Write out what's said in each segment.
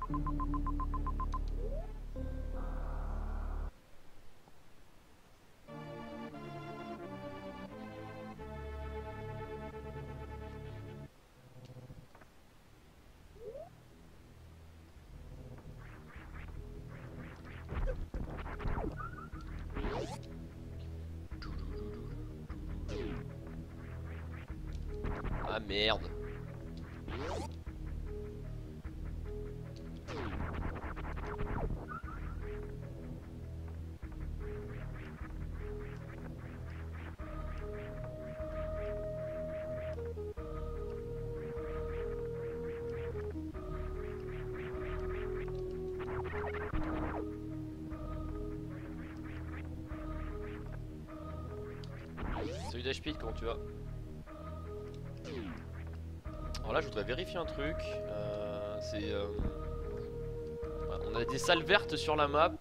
Ah merde. Salut Dashpit, comment tu vas? Alors là je voudrais vérifier un truc. On a des salles vertes sur la map.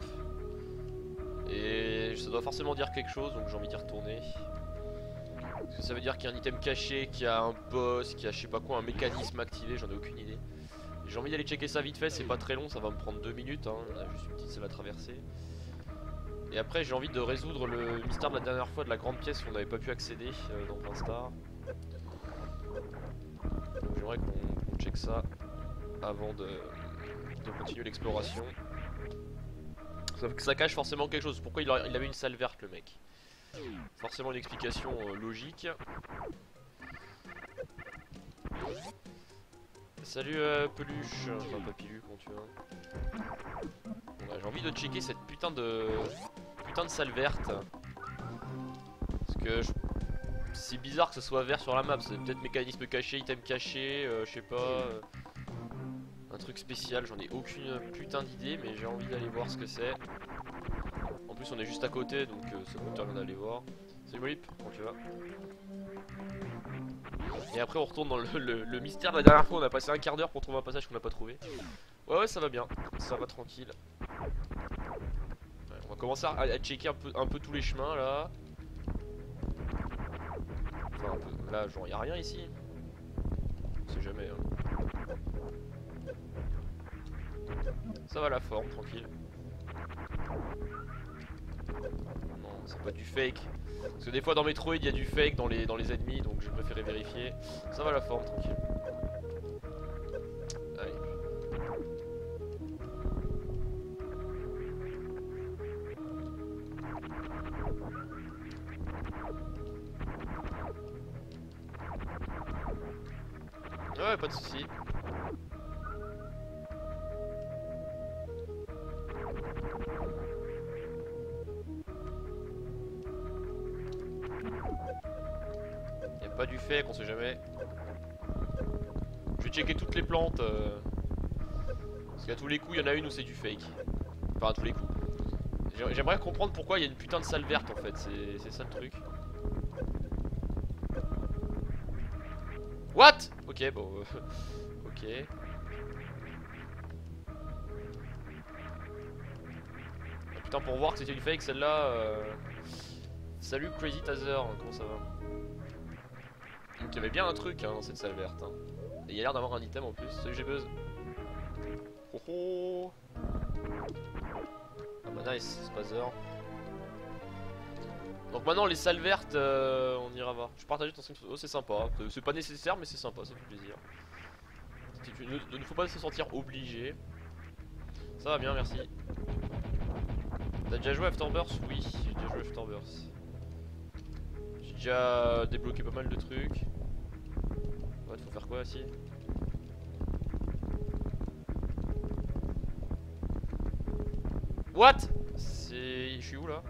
Et ça doit forcément dire quelque chose, donc j'ai envie d'y retourner. Parce que ça veut dire qu'il y a un item caché, qu'il y a un boss, qu'il y a je sais pas quoi, un mécanisme activé, j'en ai aucune idée. J'ai envie d'aller checker ça vite fait, c'est pas très long, ça va me prendre 2 minutes, hein. On a juste une petite salle à traverser. Et après j'ai envie de résoudre le mystère de la dernière fois de la grande pièce où on n'avait pas pu accéder dans Prince Star. Donc j'aimerais qu'on check ça avant de continuer l'exploration. Sauf que ça cache forcément quelque chose. Pourquoi il avait une salle verte le mec? Forcément une explication logique. Salut Peluche, enfin Papilu, comment tu vas? Ouais, j'ai envie de checker cette putain de salle verte. Parce que c'est bizarre que ce soit vert sur la map. C'est peut-être mécanisme caché, item caché, je sais pas. Un truc spécial, j'en ai aucune putain d'idée, mais j'ai envie d'aller voir ce que c'est. En plus on est juste à côté, donc ça coûte rien d'aller voir. Salut Molip, comment tu vas? Et après on retourne dans le mystère de la dernière fois. On a passé un quart d'heure pour trouver un passage qu'on n'a pas trouvé. Ouais ça va bien, ça va tranquille. Ouais, on va commencer à checker un peu tous les chemins là. Enfin un peu, là genre y'a rien ici. On sait jamais hein. Ça va la forme, tranquille. Non, c'est pas du fake. Parce que des fois dans Metroid il y a du fake dans les ennemis, donc j'ai préféré vérifier. Ça va la forme, tranquille. Allez. Ouais, pas de soucis. Pas du fake, on sait jamais. Je vais checker toutes les plantes. Parce qu'à tous les coups, il y en a une où c'est du fake. Enfin, à tous les coups. J'aimerais comprendre pourquoi il y a une putain de salle verte en fait. C'est ça le truc. What? Ok, bon. Ok. Ah, putain, pour voir que c'était une fake celle-là. Salut Crazy Taser, comment ça va? Donc il y avait bien un truc hein, dans cette salle verte hein. Et il y a l'air d'avoir un item en plus. Salut G-Buzz. Oh oh. Ah bah nice, Spazer. Donc maintenant les salles vertes on ira voir. Je partage ton stream. Oh c'est sympa. C'est pas nécessaire mais c'est sympa, ça fait plaisir. Il ne faut pas se sentir obligé. Ça va bien, merci. T'as déjà joué à Afterbirth? Oui, j'ai déjà joué à Afterbirth. J'ai déjà débloqué pas mal de trucs. Ouais, faut faire quoi ici? What? Je suis où là?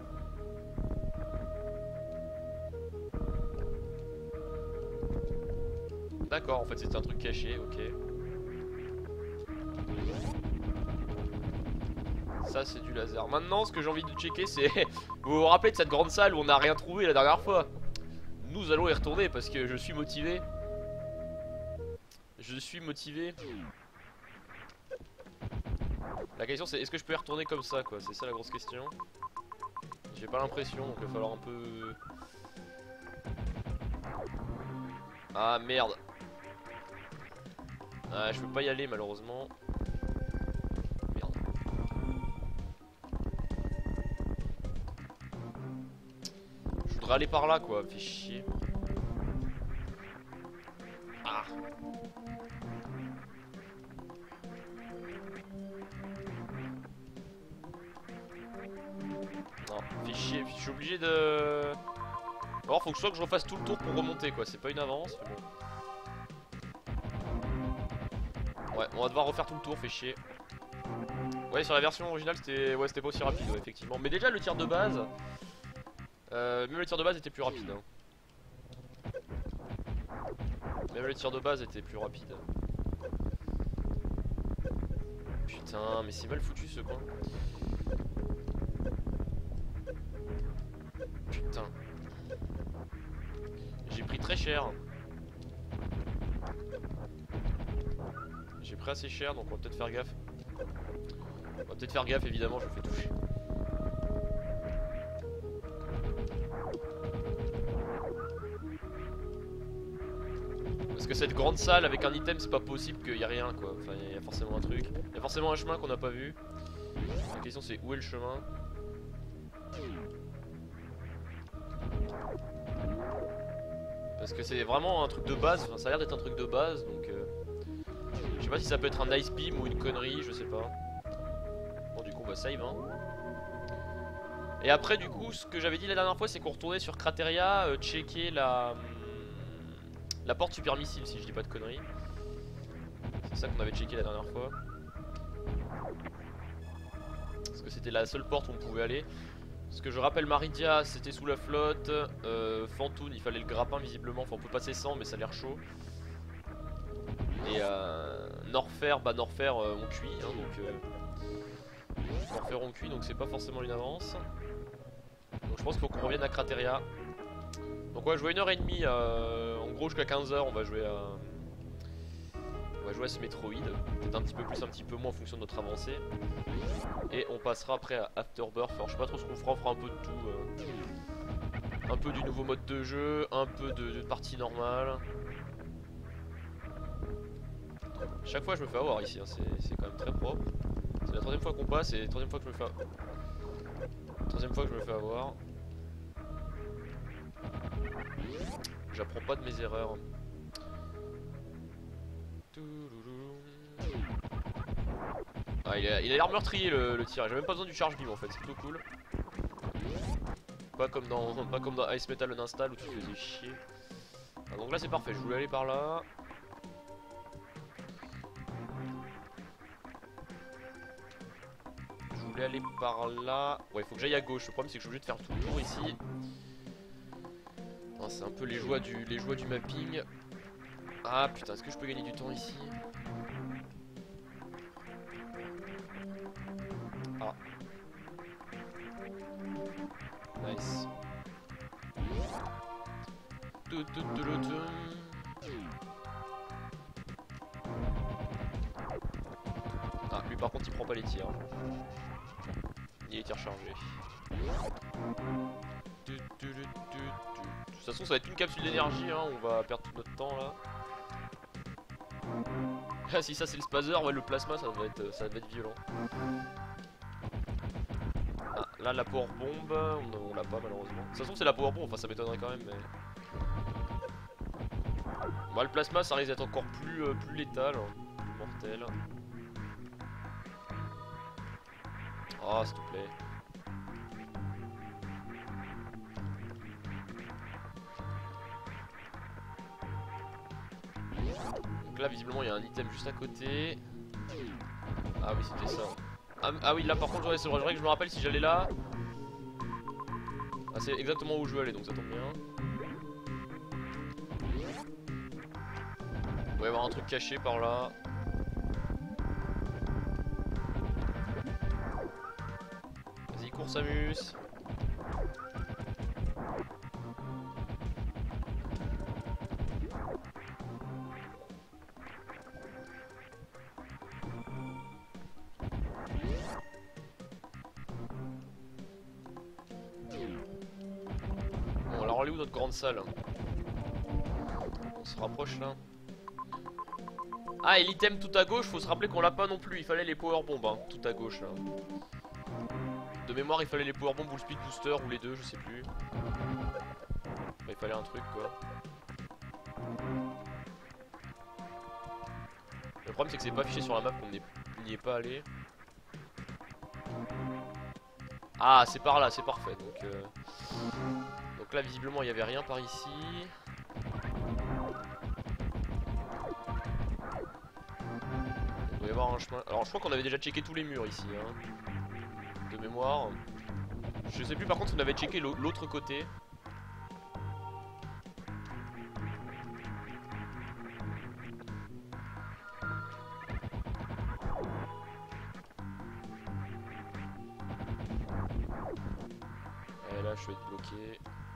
D'accord, en fait c'était un truc caché, ok. Ça c'est du laser. Maintenant ce que j'ai envie de checker c'est... Vous vous rappelez de cette grande salle où on n'a rien trouvé la dernière fois? Nous allons y retourner parce que je suis motivé. Je suis motivé. La question c'est est-ce que je peux y retourner comme ça quoi? C'est ça la grosse question. J'ai pas l'impression donc il va falloir un peu... Ah merde. Ah je peux pas y aller malheureusement. devrait aller par là quoi, fait chier. Ah. Non, fait chier, je suis obligé de... Alors faut que je refasse tout le tour pour remonter quoi, c'est pas une avance mais bon. Ouais, on va devoir refaire tout le tour, fait chier. Ouais, sur la version originale c'était pas aussi rapide, ouais, effectivement. Mais déjà le tir de base, même le tir de base était plus rapide. Hein. Même le tir de base était plus rapide. Putain, mais c'est mal foutu ce coin. Putain. J'ai pris très cher. J'ai pris assez cher donc on va peut-être faire gaffe. On va peut-être faire gaffe évidemment, je me fais toucher. Parce que cette grande salle avec un item c'est pas possible qu'il y a rien quoi. Enfin il y a forcément un truc. Il y a forcément un chemin qu'on n'a pas vu. La question c'est où est le chemin. Parce que c'est vraiment un truc de base, enfin, ça a l'air d'être un truc de base donc je sais pas si ça peut être un ice beam ou une connerie, je sais pas. Bon du coup on va save hein. Et après du coup ce que j'avais dit la dernière fois c'est qu'on retournait sur Crateria checker la porte super missile si je dis pas de conneries. C'est ça qu'on avait checké la dernière fois. Parce que c'était la seule porte où on pouvait aller. Parce que je rappelle Maridia c'était sous la flotte, Fantoon il fallait le grappin visiblement, enfin on peut passer sans mais ça a l'air chaud. Et Norfair, bah Norfair on cuit hein, donc Norfair on cuit donc c'est pas forcément une avance. Donc je pense qu'il faut qu'on revienne à Crateria. Donc on va jouer 1h30 en gros jusqu'à 15h on va jouer à... On va jouer à ce Metroid, peut-être un petit peu plus, un petit peu moins en fonction de notre avancée. Et on passera après à Afterbirth, alors je sais pas trop ce qu'on fera, on fera un peu de tout. Un peu du nouveau mode de jeu, un peu de partie normale. Chaque fois je me fais avoir ici, hein. C'est quand même très propre. C'est la troisième fois qu'on passe et la troisième fois que je me fais avoir. Troisième fois que je me fais avoir. J'apprends pas de mes erreurs. Ah, il a l'air meurtrier le tir, j'ai même pas besoin du charge beam en fait, c'est plutôt cool. Pas comme dans Ice Metal Uninstall où tu faisais chier. Ah, donc là c'est parfait, je voulais aller par là. Je voulais aller par là. Ouais, il faut que j'aille à gauche, le problème c'est que je suis obligé de faire tout le tour ici. C'est un peu les joies du mapping. Ah putain, est-ce que je peux gagner du temps ici? Ah. Nice. Ah, lui par contre il prend pas les tirs. Il est tir chargé. De toute façon ça va être une capsule d'énergie hein, on va perdre tout notre temps là. Ah si ça c'est le spazer, ouais le plasma ça va être violent. Ah, là la power bomb, on l'a pas malheureusement. De toute façon c'est la power bomb, enfin ça m'étonnerait quand même mais... Bah, le plasma ça risque d'être encore plus létal, hein, plus mortel. Oh s'il te plaît. Donc là visiblement il y a un item juste à côté. Ah oui c'était ça. Ah oui là par contre c'est vrai que je me rappelle si j'allais là. Ah c'est exactement où je veux aller donc ça tombe bien. Il doit y avoir un truc caché par là. Vas-y cours Samus. Bon alors elle est où notre grande salle? On se rapproche là. Ah et l'item tout à gauche, faut se rappeler qu'on l'a pas non plus, il fallait les power bombs hein, tout à gauche là. De mémoire il fallait les power bombs ou le speed booster ou les deux, je sais plus. fallait un truc quoi. Le problème c'est que c'est pas affiché sur la map qu'on n'y est pas allé. Ah c'est par là, c'est parfait. Donc là visiblement il n'y avait rien par ici. Il doit y avoir un chemin. Alors je crois qu'on avait déjà checké tous les murs ici hein, de mémoire. Je sais plus par contre si on avait checké l'autre côté. Et là je vais être bloqué.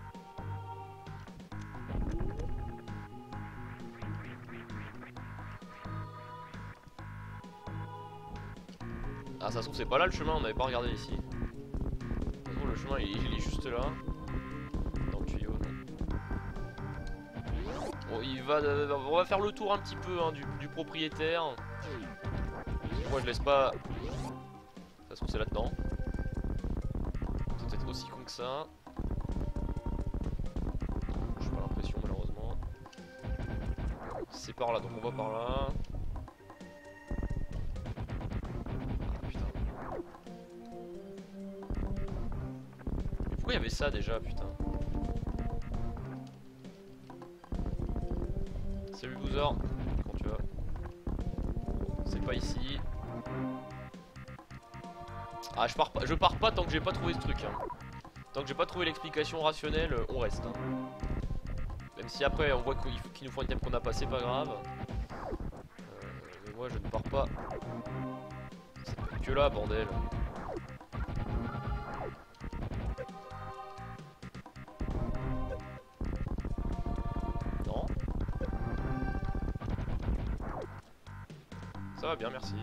Ah ça se trouve c'est pas là le chemin, on n'avait pas regardé ici. Ça se trouve le chemin il est juste là. Dans le tuyau non. Bon on va faire le tour un petit peu hein, du propriétaire. Moi je laisse pas. Ça se trouve c'est là-dedans. C'est peut-être aussi con que ça. J'ai pas l'impression malheureusement. C'est par là donc on va par là. Pourquoi il y avait ça déjà, putain? Salut Bouzor, comment tu vas? C'est pas ici. Ah je pars pas tant que j'ai pas trouvé ce truc hein. Tant que j'ai pas trouvé l'explication rationnelle, on reste hein. Même si après on voit qu'il nous faut un item qu'on a pas, c'est pas grave. Mais moi je ne pars pas. Ça peut être que là bordel. Ça va bien, merci.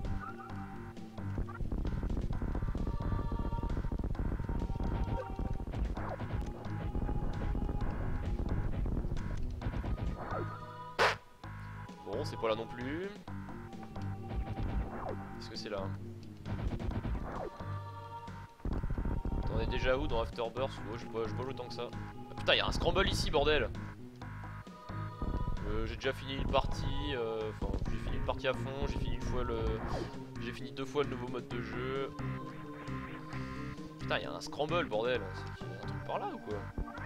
Bon, c'est pas là non plus. Est-ce que c'est là? On est déjà où dans Afterburst? Ouais, je sais pas autant que ça. Ah, putain, y'a un scramble ici, bordel! J'ai déjà fini une partie, enfin j'ai fini une partie à fond, j'ai fini deux fois le nouveau mode de jeu. Putain, il y a un scramble bordel, c'est qu'il y a un truc par là ou quoi?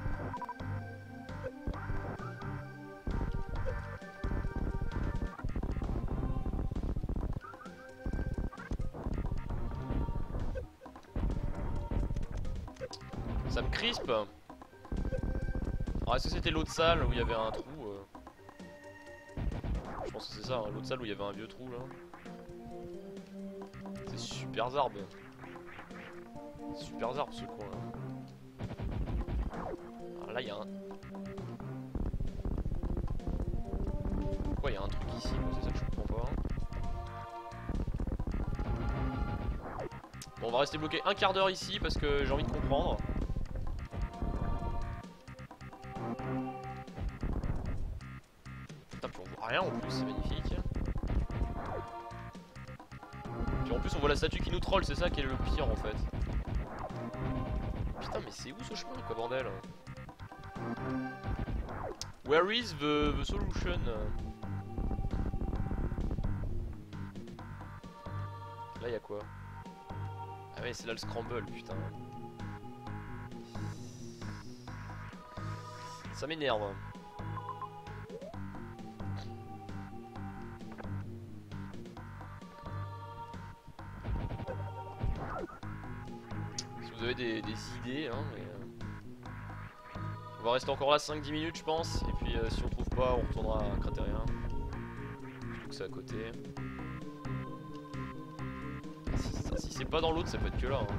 Ça me crispe. Alors est-ce que c'était l'autre salle où il y avait un trou? Je pense que c'est ça, hein, l'autre salle où il y avait un vieux trou là. C'est super zarbe. Super zarbe ce coin là. Alors là il y a un. Pourquoi il y a un truc ici? C'est ça que je comprends pas. Bon on va rester bloqué un quart d'heure ici parce que j'ai envie de comprendre. Putain puis on voit rien en plus, c'est magnifique. Puis en plus on voit la statue qui nous troll, c'est ça qui est le pire en fait. Putain mais c'est où ce chemin quoi bordel? Where is the solution? Là y'a quoi? Ah ouais c'est là le scramble putain. Ça m'énerve. Si vous avez des idées hein, mais on va rester encore là 5-10 minutes je pense. Et puis si on trouve pas on retournera à Cratérien. Surtout que c'est à côté. Si c'est pas dans l'autre ça peut être que là hein.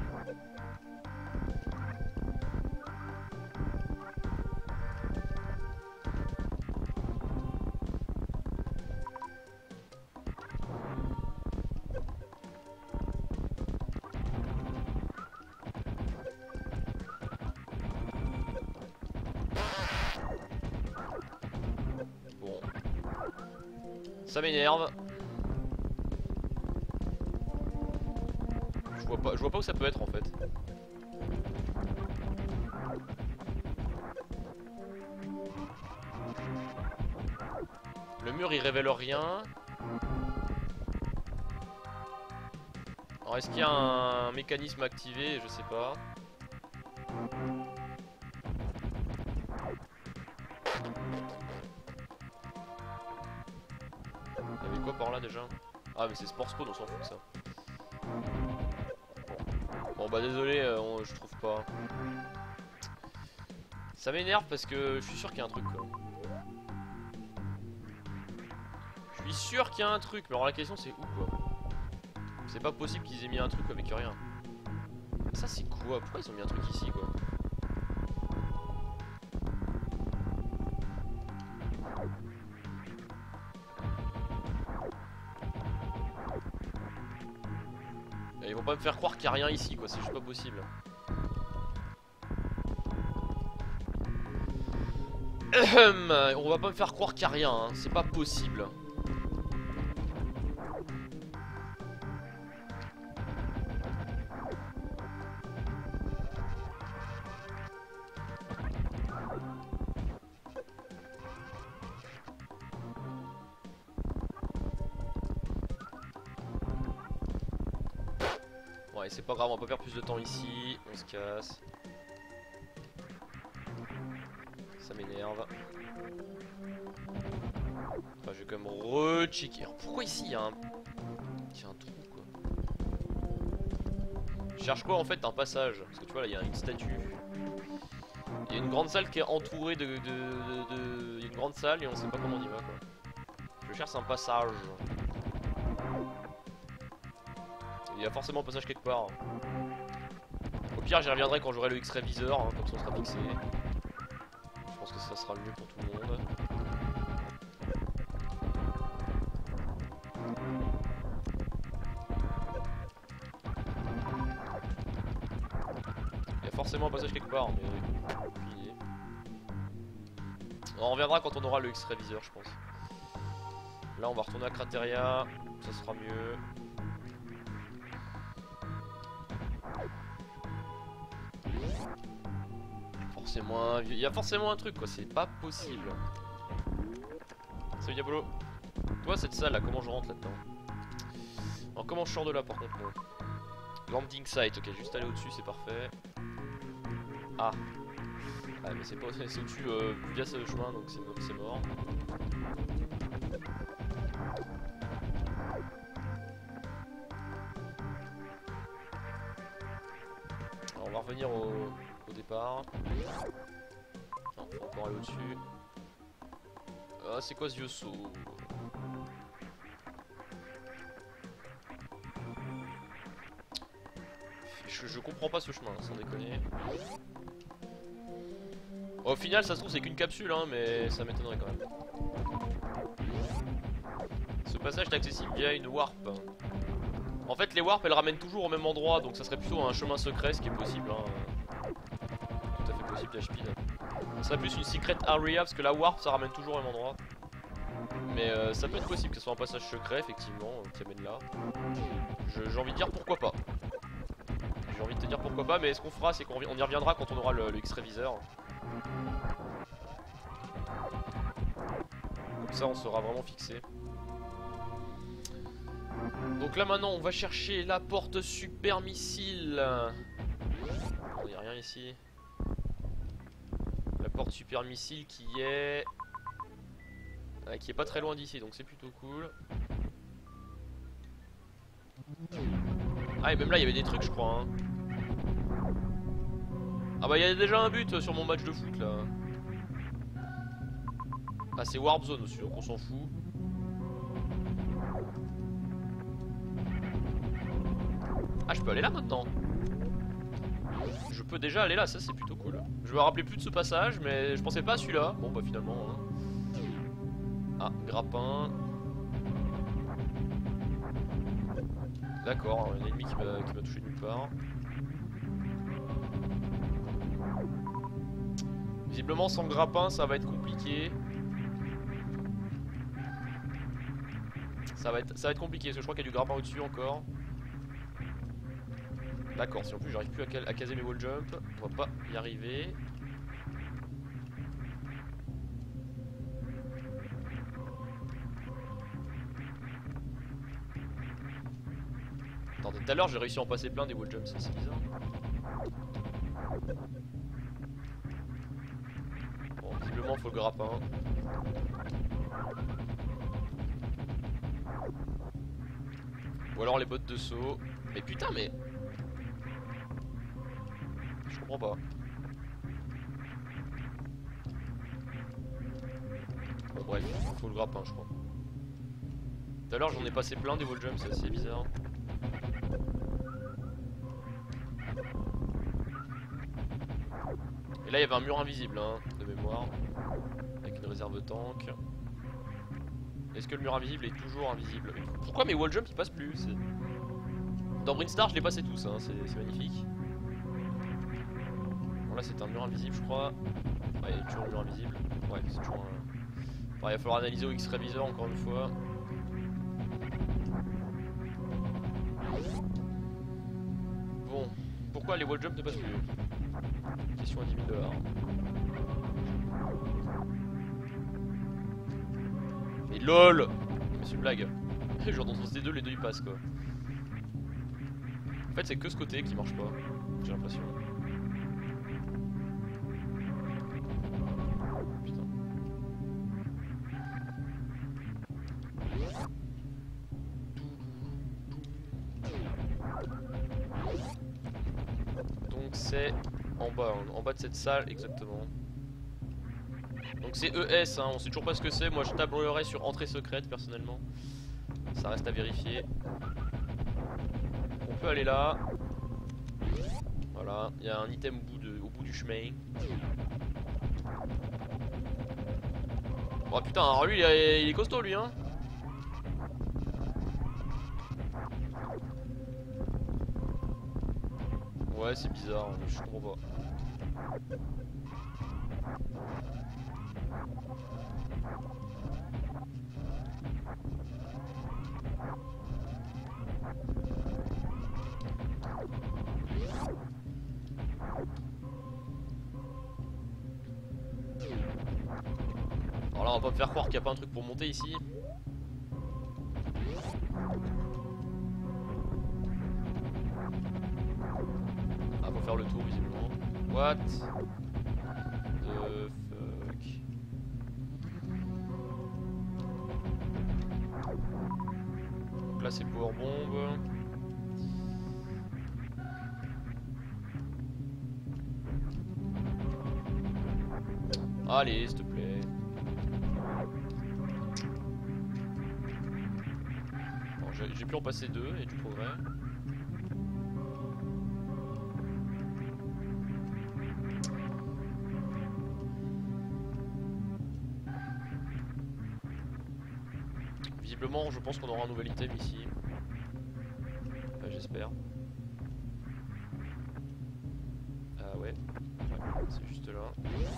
Bon. Ça m'énerve. Je vois pas où ça peut être en fait. Le mur il révèle rien. Alors est-ce qu'il y a un mécanisme activé? Je sais pas. Il y avait quoi par là déjà? Ah mais c'est Sport Spawn, on s'en fout de ça. Bon bah désolé, je trouve pas. Ça m'énerve parce que je suis sûr qu'il y a un truc quoi. Je suis sûr qu'il y a un truc, mais alors la question c'est où quoi? C'est pas possible qu'ils aient mis un truc avec rien. Ça c'est quoi? Pourquoi ils ont mis un truc ici quoi? Et ils vont pas me faire croire qu'il y a rien ici quoi, c'est juste pas possible. On va pas me faire croire qu'il y a rien, hein. C'est pas possible. Ouais, c'est pas grave, on va pas perdre plus de temps ici. On se casse. Ça m'énerve. Enfin, je vais quand même rechecker. Pourquoi ici il y a un trou quoi? Je cherche quoi en fait? Un passage. Parce que tu vois là il y a une statue. Il y a une grande salle qui est entourée de... Il y a une grande salle et on sait pas comment on y va quoi. Je cherche un passage. Il y a forcément un passage quelque part. Au pire j'y reviendrai quand j'aurai le X-ray viseur, hein, comme ça on sera fixé. Je pense que ça sera le mieux pour tout le monde. Il y a forcément un passage quelque part, mais aucune idée. On reviendra quand on aura le X-ray viseur je pense. Là on va retourner à Crateria, ça sera mieux. Il y a forcément un truc quoi, c'est pas possible. Salut Diabolo. Toi cette salle là, comment je rentre là-dedans? Alors comment je sors de là par contre moi? Landing site, ok, juste aller au-dessus, c'est parfait. Ah. Ah mais c'est pas c'est au-dessus via ce chemin donc c'est mort. Alors on va revenir au départ. Non, faut encore aller au-dessus. Ah, c'est quoi ce vieux saut? Je comprends pas ce chemin, sans déconner. Au final, ça se trouve, c'est qu'une capsule, hein, mais ça m'étonnerait quand même. Ce passage est accessible via une warp. En fait, les warps, elles ramènent toujours au même endroit, donc ça serait plutôt un chemin secret, ce qui est possible. Hein. Tout à fait possible, HP. Ça serait plus une secret area, parce que la warp, ça ramène toujours au même endroit. Mais ça peut être possible que ce soit un passage secret, effectivement, qui amène là. J'ai envie de dire pourquoi pas. J'ai envie de te dire pourquoi pas, mais ce qu'on fera, c'est qu'on y reviendra quand on aura le X-ray viseur. Comme ça, on sera vraiment fixé. Donc là maintenant, on va chercher la porte super missile. Il n'y a rien ici. La porte super missile qui est pas très loin d'ici, donc c'est plutôt cool. Ah et même là il y avait des trucs je crois hein. Ah bah il y a déjà un but sur mon match de foot là. Ah c'est Warp Zone aussi donc on s'en fout. Ah je peux aller là maintenant. Je peux déjà aller là, ça c'est plutôt cool. Je me rappelais plus de ce passage mais je pensais pas à celui-là. Bon bah finalement hein. Ah grappin. D'accord, un ennemi qui m'a touché nulle part. Visiblement sans grappin ça va être compliqué. Ça va être compliqué parce que je crois qu'il y a du grappin au-dessus encore. D'accord, si en plus j'arrive plus à caser mes wall jump, on va pas y arriver. Attendez, tout à l'heure j'ai réussi à en passer plein des wall jumps, ça c'est bizarre. Bon, visiblement faut le grappin. Ou alors les bottes de saut. Mais putain, mais. Je comprends pas. Bon, bref, faut le grappin, je crois. Tout à l'heure j'en ai passé plein des wall jumps, c'est assez bizarre. Et là il y avait un mur invisible hein, de mémoire. Avec une réserve tank. Est-ce que le mur invisible est toujours invisible? Pourquoi mes wall jumps ils passent plus? Dans Brinstar je les passais tous hein, c'est magnifique. Bon là c'est un mur invisible je crois. Ouais il y a toujours un mur invisible. Ouais c'est toujours un... Bon, il va falloir analyser au X-ray visor encore une fois. Bon, pourquoi les wall jumps ne passent plus? Question à 10 000 $. Mais LOL! Mais c'est une blague. Genre dans ces deux, les deux ils passent quoi. En fait c'est que ce côté qui marche pas, j'ai l'impression. Putain. Donc c'est en bas de cette salle exactement. Donc c'est ES, hein, on sait toujours pas ce que c'est. Moi je tablerai sur entrée secrète personnellement. Ça reste à vérifier. On peut aller là. Voilà, il y a un item au bout du chemin. Oh putain, alors lui il est costaud lui hein. Ouais c'est bizarre, je comprends pas. Alors là on va pas me faire croire qu'il n'y a pas un truc pour monter ici. Ah faut faire le tour visiblement. What the fuck. Donc là c'est power bomb. Allez s'il te plaît. J'ai pu en passer deux et du progrès. Visiblement je pense qu'on aura un nouvel item ici. Enfin, j'espère. Ah ouais, c'est juste là.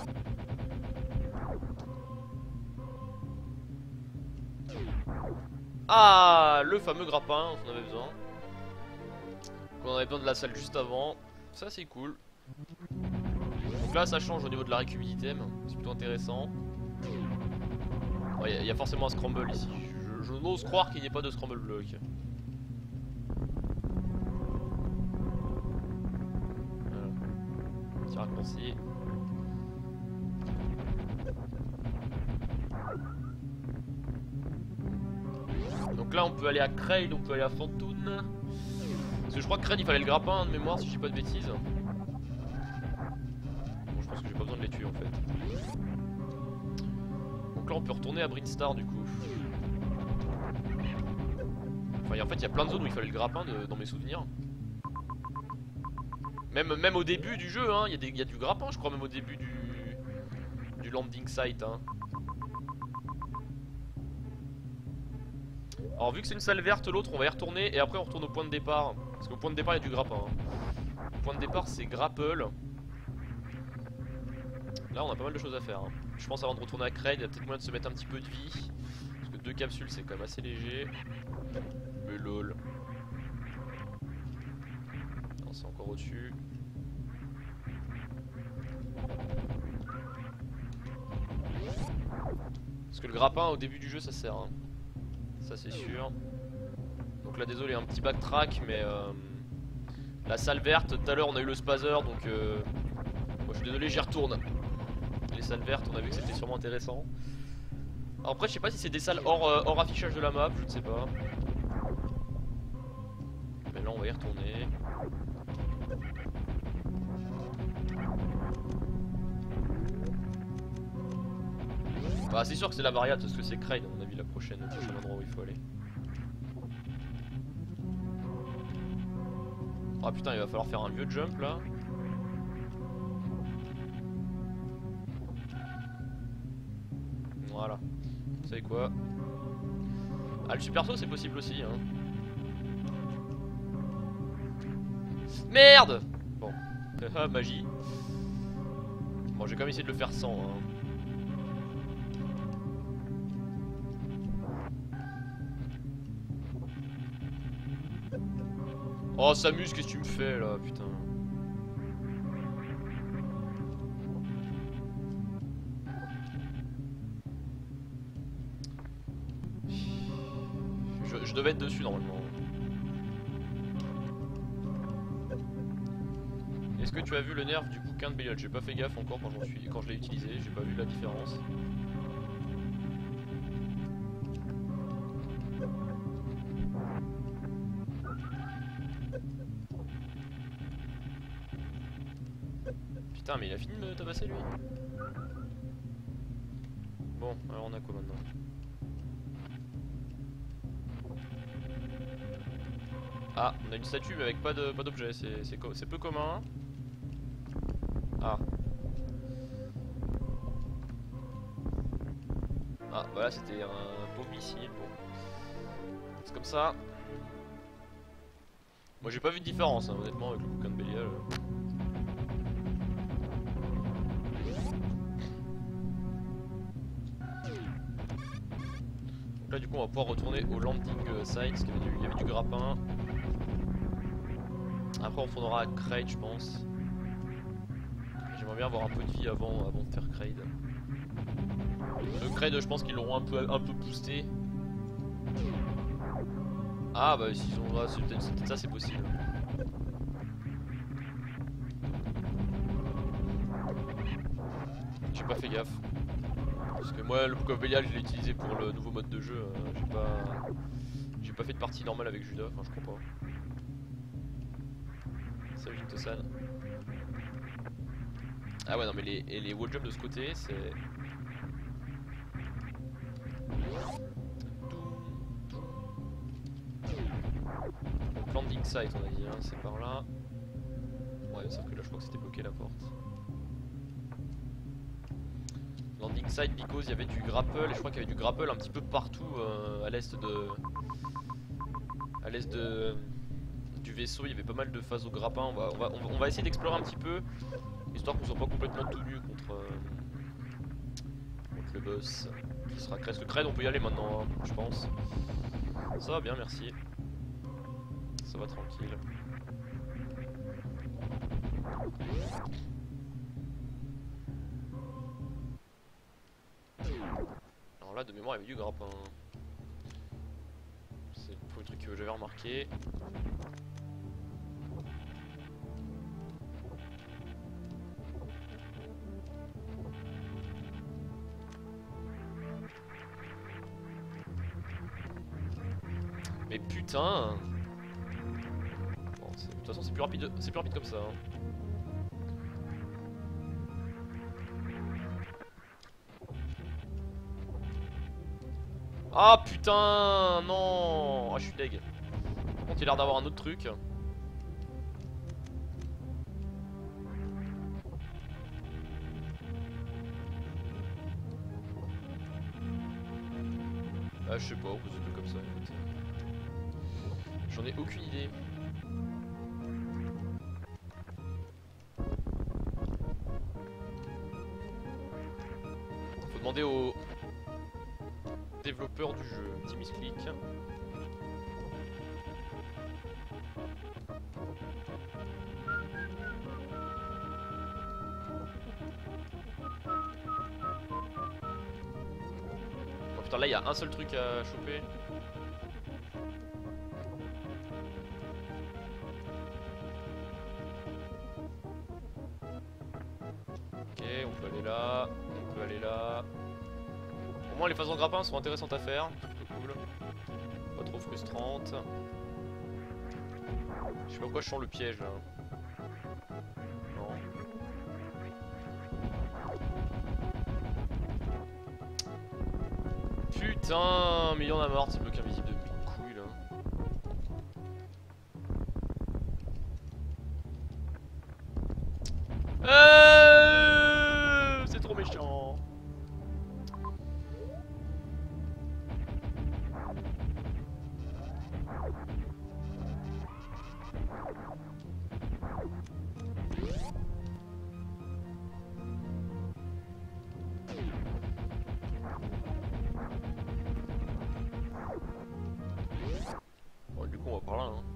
Ah, le fameux grappin, on en avait besoin. On avait besoin de la salle juste avant. Ça c'est cool. Donc là ça change au niveau de la récup d'item. C'est plutôt intéressant. Il y a forcément un scramble ici. Je n'ose croire qu'il n'y ait pas de scramble block. Voilà. Petit raccourci. Donc là on peut aller à Kraid, on peut aller à Phantoon. Parce que je crois que Kraid il fallait le grappin hein, de mémoire si je dis pas de bêtises. Bon, je pense que j'ai pas besoin de les tuer en fait. Donc là on peut retourner à Brinstar du coup. Enfin en fait il y a plein de zones où il fallait le grappin dans mes souvenirs. Même au début du jeu hein, il y a du grappin je crois même au début du landing site hein. Alors vu que c'est une salle verte l'autre on va y retourner et après on retourne au point de départ. Parce qu'au point de départ il y a du grappin hein. Le point de départ c'est grapple. Là on a pas mal de choses à faire hein. Je pense avant de retourner à Kraid il y a peut-être moyen de se mettre un petit peu de vie. Parce que 2 capsules c'est quand même assez léger. Mais lol. Non c'est encore au-dessus. Parce que le grappin au début du jeu ça sert hein. Ça c'est sûr. Donc là désolé, un petit backtrack, mais la salle verte, tout à l'heure on a eu le spazer, donc moi, je suis désolé, j'y retourne. Les salles vertes, on a vu que c'était sûrement intéressant. Alors après, je sais pas si c'est des salles hors affichage de la map, je ne sais pas. Mais là, on va y retourner. Bah, c'est sûr que c'est la variable, parce que c'est Kraid, à mon avis, le prochain endroit où il faut aller. Ah putain, il va falloir faire un vieux jump là. Voilà. Vous savez quoi? Ah, le super saut c'est possible aussi hein. Merde. Bon. Ah, magie. Bon, j'ai quand même essayé de le faire sans hein. Oh Samus, qu'est-ce que tu me fais là, putain. Je devais être dessus normalement. Est-ce que tu as vu le nerf du bouquin de Belial? J'ai pas fait gaffe encore quand je l'ai utilisé, j'ai pas vu la différence. Putain, mais il a fini de me tabasser lui. Bon, alors on a quoi maintenant? Ah, on a une statue mais avec pas d'objet, c'est peu commun. Ah. Ah, voilà, c'était un beau missile, bon. C'est comme ça. Moi j'ai pas vu de différence, hein, honnêtement, avec le bouquin de Belial. Donc là du coup on va pouvoir retourner au landing site, parce qu'il y avait du grappin. Après on retournera à Kraid je pense. J'aimerais bien avoir un peu de vie avant de faire Kraid. Le Kraid je pense qu'ils l'auront un peu boosté. Ah bah s'ils ont... Ah, c'est peut-être ça, c'est possible. J'ai pas fait gaffe. Parce que moi le Book of Belial je l'ai utilisé pour le nouveau mode de jeu. J'ai pas fait de partie normale avec Judas, enfin je crois pas. Salut Jintosan. Ah ouais non mais les wall jumps de ce côté c'est... Donc landing site on a dit hein, c'est par là. Ouais sauf que là je crois que c'était bloqué la porte. Landing site because il y avait du grapple et je crois qu'il y avait du grapple un petit peu partout à l'est du vaisseau. Il y avait pas mal de phases au grappin. On va essayer d'explorer un petit peu histoire qu'on soit pas complètement tout nu contre le boss qui sera Kraid. Le Kraid on peut y aller maintenant hein, je pense. Ça va bien merci. Ça va tranquille. Alors là de mémoire il y avait du grappin. C'est le premier truc que j'avais remarqué. Mais putain. Bon, de toute façon c'est plus rapide comme ça hein. Ah putain non. Ah je suis deg. Par contre il a l'air d'avoir un autre truc. Ah je sais pas, on peut se faire comme ça écoute. J'en ai aucune idée. Faut demander aux développeurs du jeu. Petit misclick. Oh putain là il y a un seul truc à choper. aller là, on peut aller là. Au moins les phases en grappin sont intéressantes à faire, c'est plutôt cool. Pas trop frustrante. Je sais pas pourquoi je sens le piège là. Non. Putain, mais il y en a marre, c'est bloc invisible de couilles là. C'est trop méchant. Bon, du coup on va par là hein.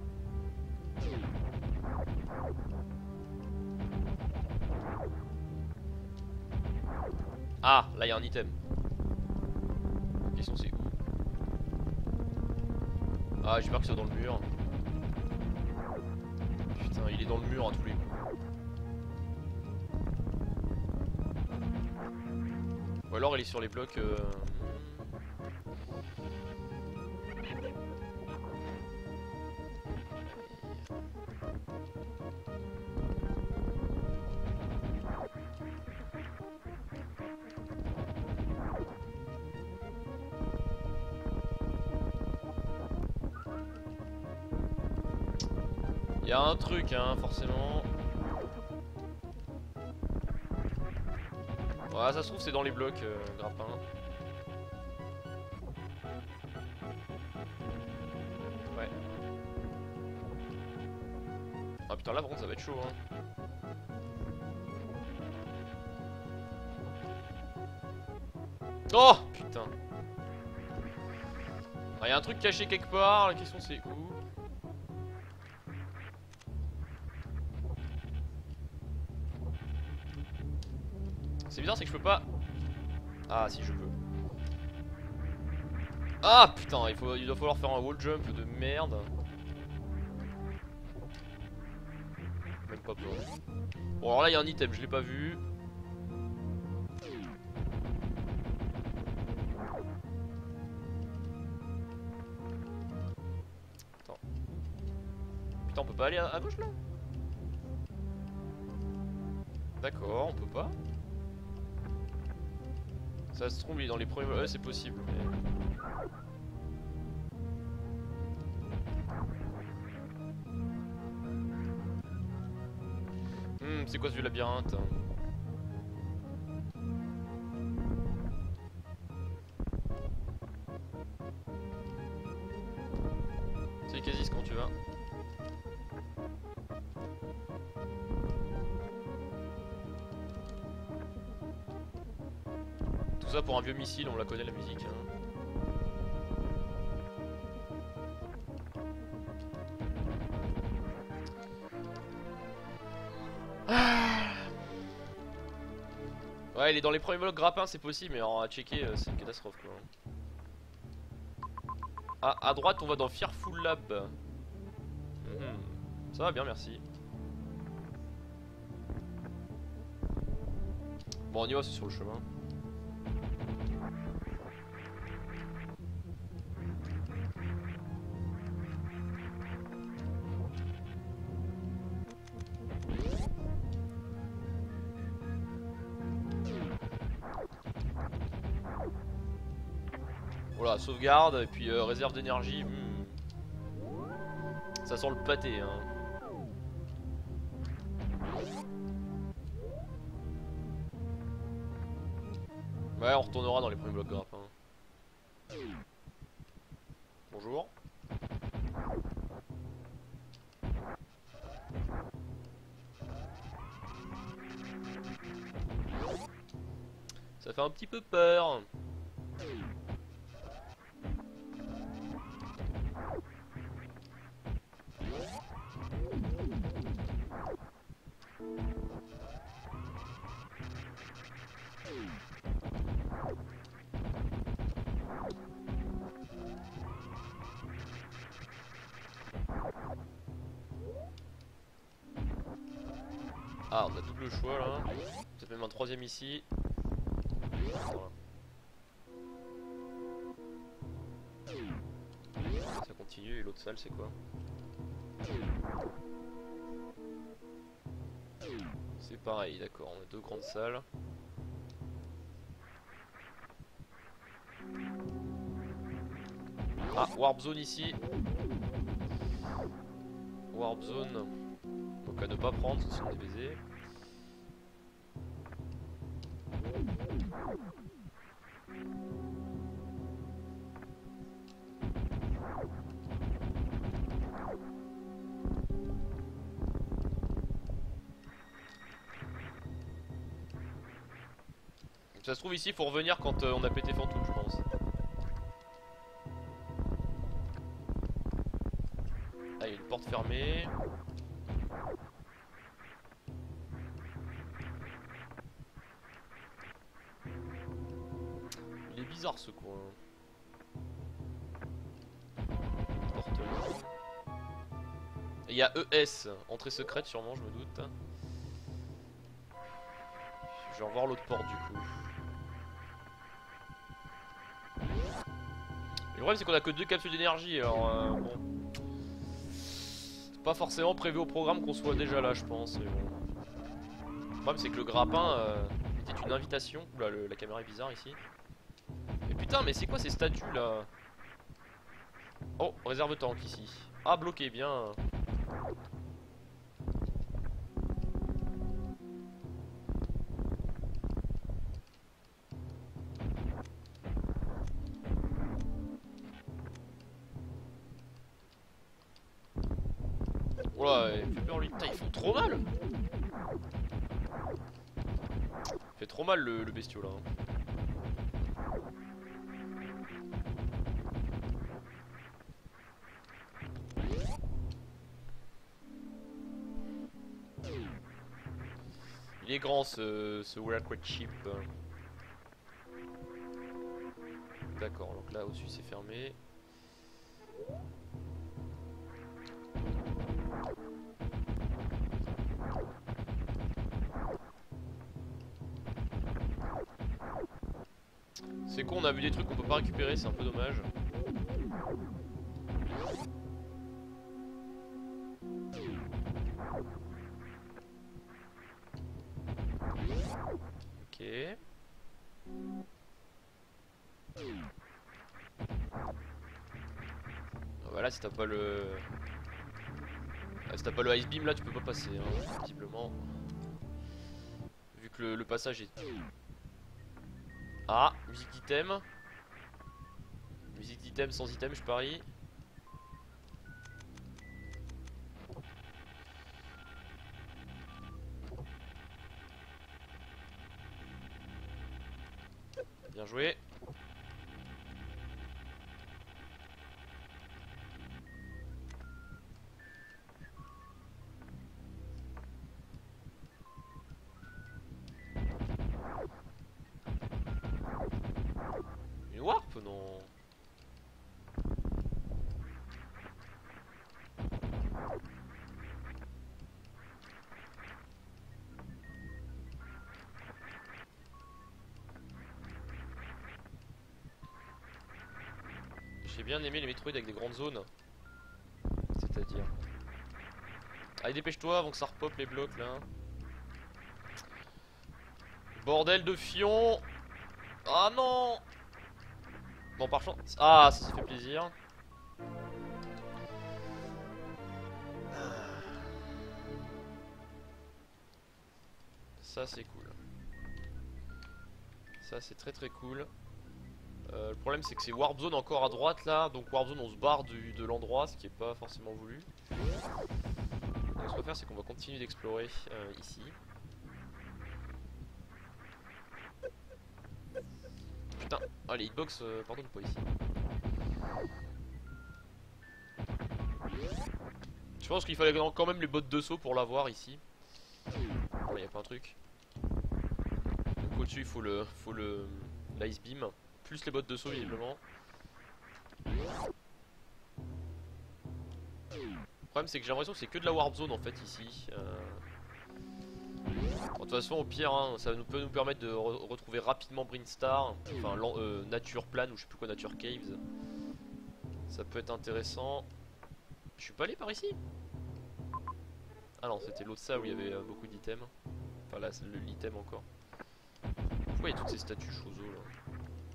Ah, là il y a un item. La question c'est où? Ah, j'espère que c'est dans le mur. Putain, il est dans le mur à tous les coups. Ou alors il est sur les blocs. Il y a un truc hein, forcément. Ouais, ça se trouve c'est dans les blocs grappin. Ouais. Ah putain là par contre ça va être chaud hein. Oh putain. Ah, y a un truc caché quelque part, la question c'est où? C'est bizarre, c'est que je peux pas. Ah si je peux. Ah putain, il doit falloir faire un wall jump de merde. Même pas besoin. Bon alors là il y a un item, je l'ai pas vu. Attends. Putain on peut pas aller à gauche là? D'accord, on peut pas. Ça se trouve il est dans les premiers... Ouais c'est possible mais... c'est quoi ce labyrinthe? C'est Casis quand tu vas. Tout ça pour un vieux missile, on la connaît la musique hein. Ouais, il est dans les premiers blocs grappins, c'est possible, mais alors à checker, c'est une catastrophe quoi. Ah, à droite, on va dans Fearful Lab. Ça va bien, merci. Bon, on y va, c'est sur le chemin. Voilà, sauvegarde et puis réserve d'énergie. Ça sent le pâté hein. Ouais, on retournera dans les premiers blocs grappins. Bonjour. Ça fait un petit peu peur. Ah, on a double choix là. Peut-être même un troisième ici. Voilà. Ça continue et l'autre salle c'est quoi? C'est pareil, d'accord, on a deux grandes salles. Ah, Warp Zone ici. Warp Zone. Donc à ne pas prendre, ce sont des baisers. Ça se trouve ici, il faut revenir quand on a pété Fantoum, je pense. Ah, il y a une porte fermée. Il est bizarre ce coin. Porte là. Il y a ES, entrée secrète sûrement, je me doute. Je vais revoir l'autre porte du coup. Le problème c'est qu'on a que 2 capsules d'énergie, alors bon. C'est pas forcément prévu au programme qu'on soit déjà là, je pense. Mais bon. Le problème c'est que le grappin était une invitation. Oula, la caméra est bizarre ici. Mais putain, mais c'est quoi ces statues là? Oh, réserve tank ici. Ah, bloqué, bien. Oula, il fait peur lui. Putain, ils font trop mal. Il fait trop mal le bestiau là. Il est grand ce Wildcard Chip. D'accord, donc là au-dessus c'est fermé. C'est con, on a vu des trucs qu'on peut pas récupérer, c'est un peu dommage. Ok. Voilà, si t'as pas le... si t'as pas le Ice Beam là, tu peux pas passer, hein, visiblement. Vu que le passage est... Ah, musique d'item. Musique d'item sans item, je parie. Bien joué. Une warp, non? J'ai bien aimé les Metroid avec des grandes zones. C'est-à-dire... Allez, dépêche-toi avant que ça repop les blocs là. Bordel de fion. Ah non. Bon, par contre... Ah, ça fait plaisir. Ça c'est cool. Ça c'est très très cool. Le problème c'est que c'est Warp Zone encore à droite là. Donc Warp Zone on se barre de l'endroit, ce qui est pas forcément voulu. Donc ce qu'on va faire c'est qu'on va continuer d'explorer ici. Putain, ah les hitbox pardon pas ici. Je pense qu'il fallait quand même les bottes de saut pour l'avoir ici. Bon, il y a pas un truc. Donc au-dessus il faut l'ice beam. Plus les bottes de saut visiblement. Le problème c'est que j'ai l'impression que c'est que de la warp zone en fait ici. De toute façon, au pire, hein, ça peut nous permettre de retrouver rapidement Brinstar. Enfin, Nature Plane ou je sais plus quoi, Nature Caves. Ça peut être intéressant. Je suis pas allé par ici? Ah non, c'était l'autre ça où il y avait beaucoup d'items. Enfin, là, l'item encore. Pourquoi il y a toutes ces statues chozo là?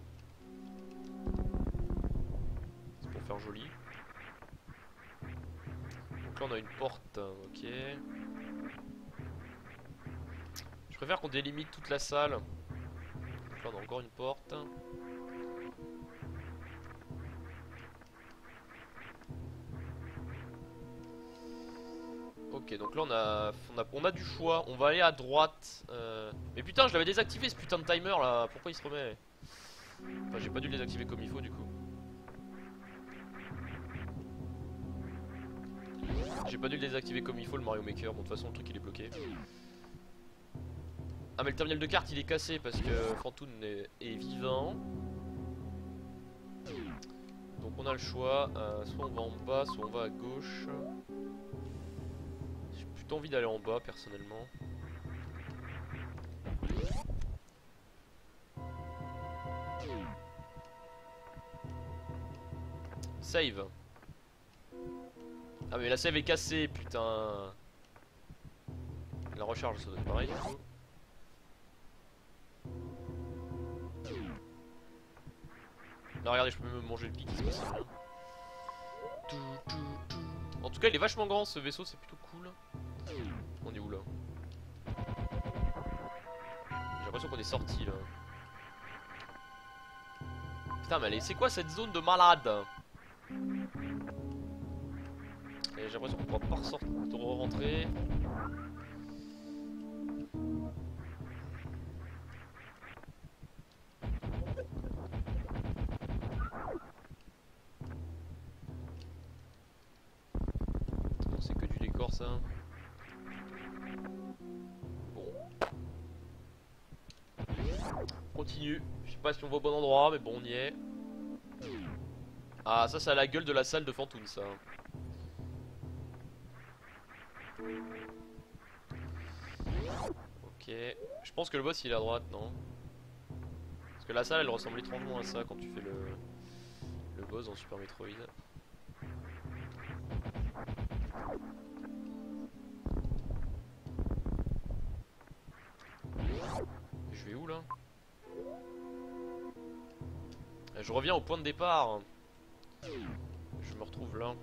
C'est pour faire joli. Donc là, on a une porte. Ok. Je préfère qu'on délimite toute la salle. Donc là, on a encore une porte. Ok, donc là on a du choix. On va aller à droite. Mais putain, je l'avais désactivé ce putain de timer là. Pourquoi il se remet? Enfin, j'ai pas dû le désactiver comme il faut du coup. J'ai pas dû le désactiver comme il faut le Mario Maker. Bon, de toute façon, le truc il est bloqué. Ah, mais le terminal de carte il est cassé parce que Phantoon est vivant. Donc on a le choix. Soit on va en bas, soit on va à gauche. J'ai plutôt envie d'aller en bas personnellement. Save. Ah mais la save est cassée, putain. La recharge ça doit être pareil du coup. Là regardez, je peux même manger le pic, il se passe rien. En tout cas il est vachement grand ce vaisseau, c'est plutôt cool. On est où là? J'ai l'impression qu'on est sorti là. Putain mais allez, c'est quoi cette zone de malade? J'ai l'impression qu'on pourra pas rentrer. C'est que du décor ça. Bon. On continue. Je sais pas si on va au bon endroit mais bon on y est. Ah ça a la gueule de la salle de Phantoon ça. Ok. Je pense que le boss il est à droite, non? Parce que la salle elle ressemble étrangement à ça quand tu fais le boss dans Super Metroid. Je vais où là? Je reviens au point de départ. Je me retrouve là.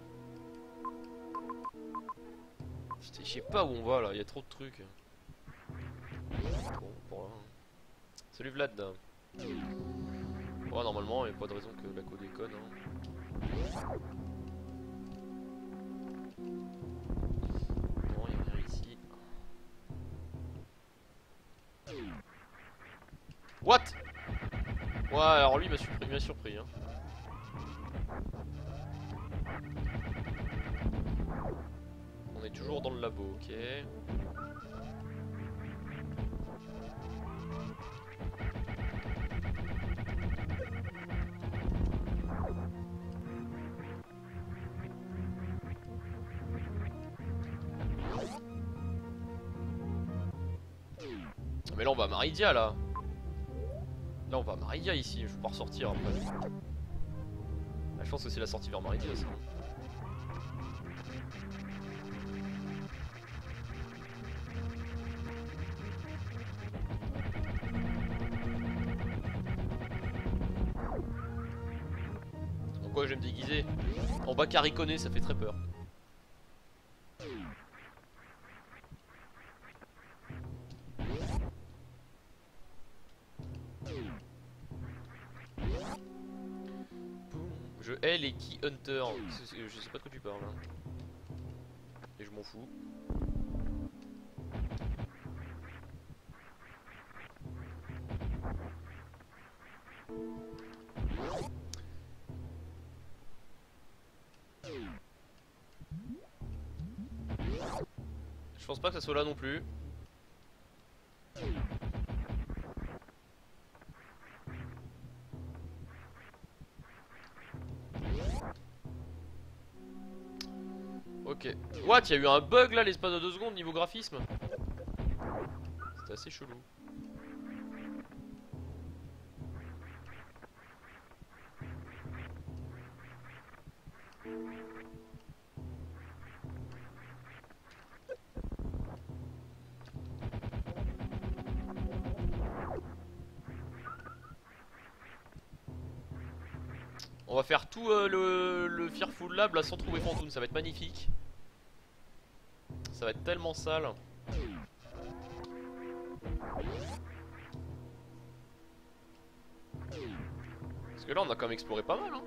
Je sais pas où on va là, il y a trop de trucs. Bon, pour là. Salut Vlad. Ouais, normalement, il n'y a pas de raison que la co déconne. Non, il y a rien ici. What? Ouais, alors lui il m'a surpris. Hein. On est toujours dans le labo, ok. Mais là on va à Maridia là. Là on va à Maridia ici, je peux pas ressortir après. Ah, je pense que c'est la sortie vers Maridia ça. En quoi je vais me déguiser? En bas cariconné, ça fait très peur. Je hais les Key Hunter. Je sais pas de quoi tu parles. Hein. Et je m'en fous. Je pense pas que ça soit là non plus. Ok. What? Il y a eu un bug là l'espace de 2 secondes niveau graphisme? C'est assez chelou. On va faire tout le Fearful Lab là sans trouver Phantoon, ça va être magnifique. Ça va être tellement sale. Parce que là on a quand même exploré pas mal hein.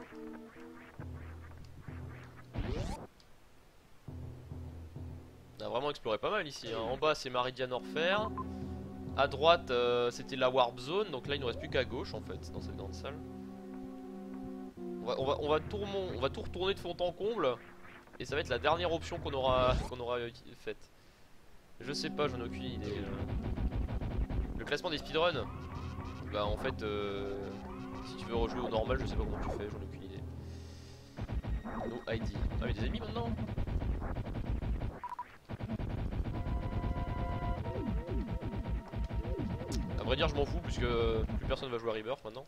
On a vraiment exploré pas mal ici hein. En bas c'est Meridian Orfair. À droite c'était la Warp Zone. Donc là il ne reste plus qu'à gauche en fait dans cette grande salle. On va tout retourner de fond en comble. Et ça va être la dernière option qu'on aura faite. Je sais pas, j'en ai aucune idée. Le classement des speedruns. Bah en fait si tu veux rejouer au normal je sais pas comment tu fais, j'en ai aucune idée. No ID. Ah mais des ennemis maintenant. À vrai dire je m'en fous puisque plus personne va jouer à Rebirth maintenant.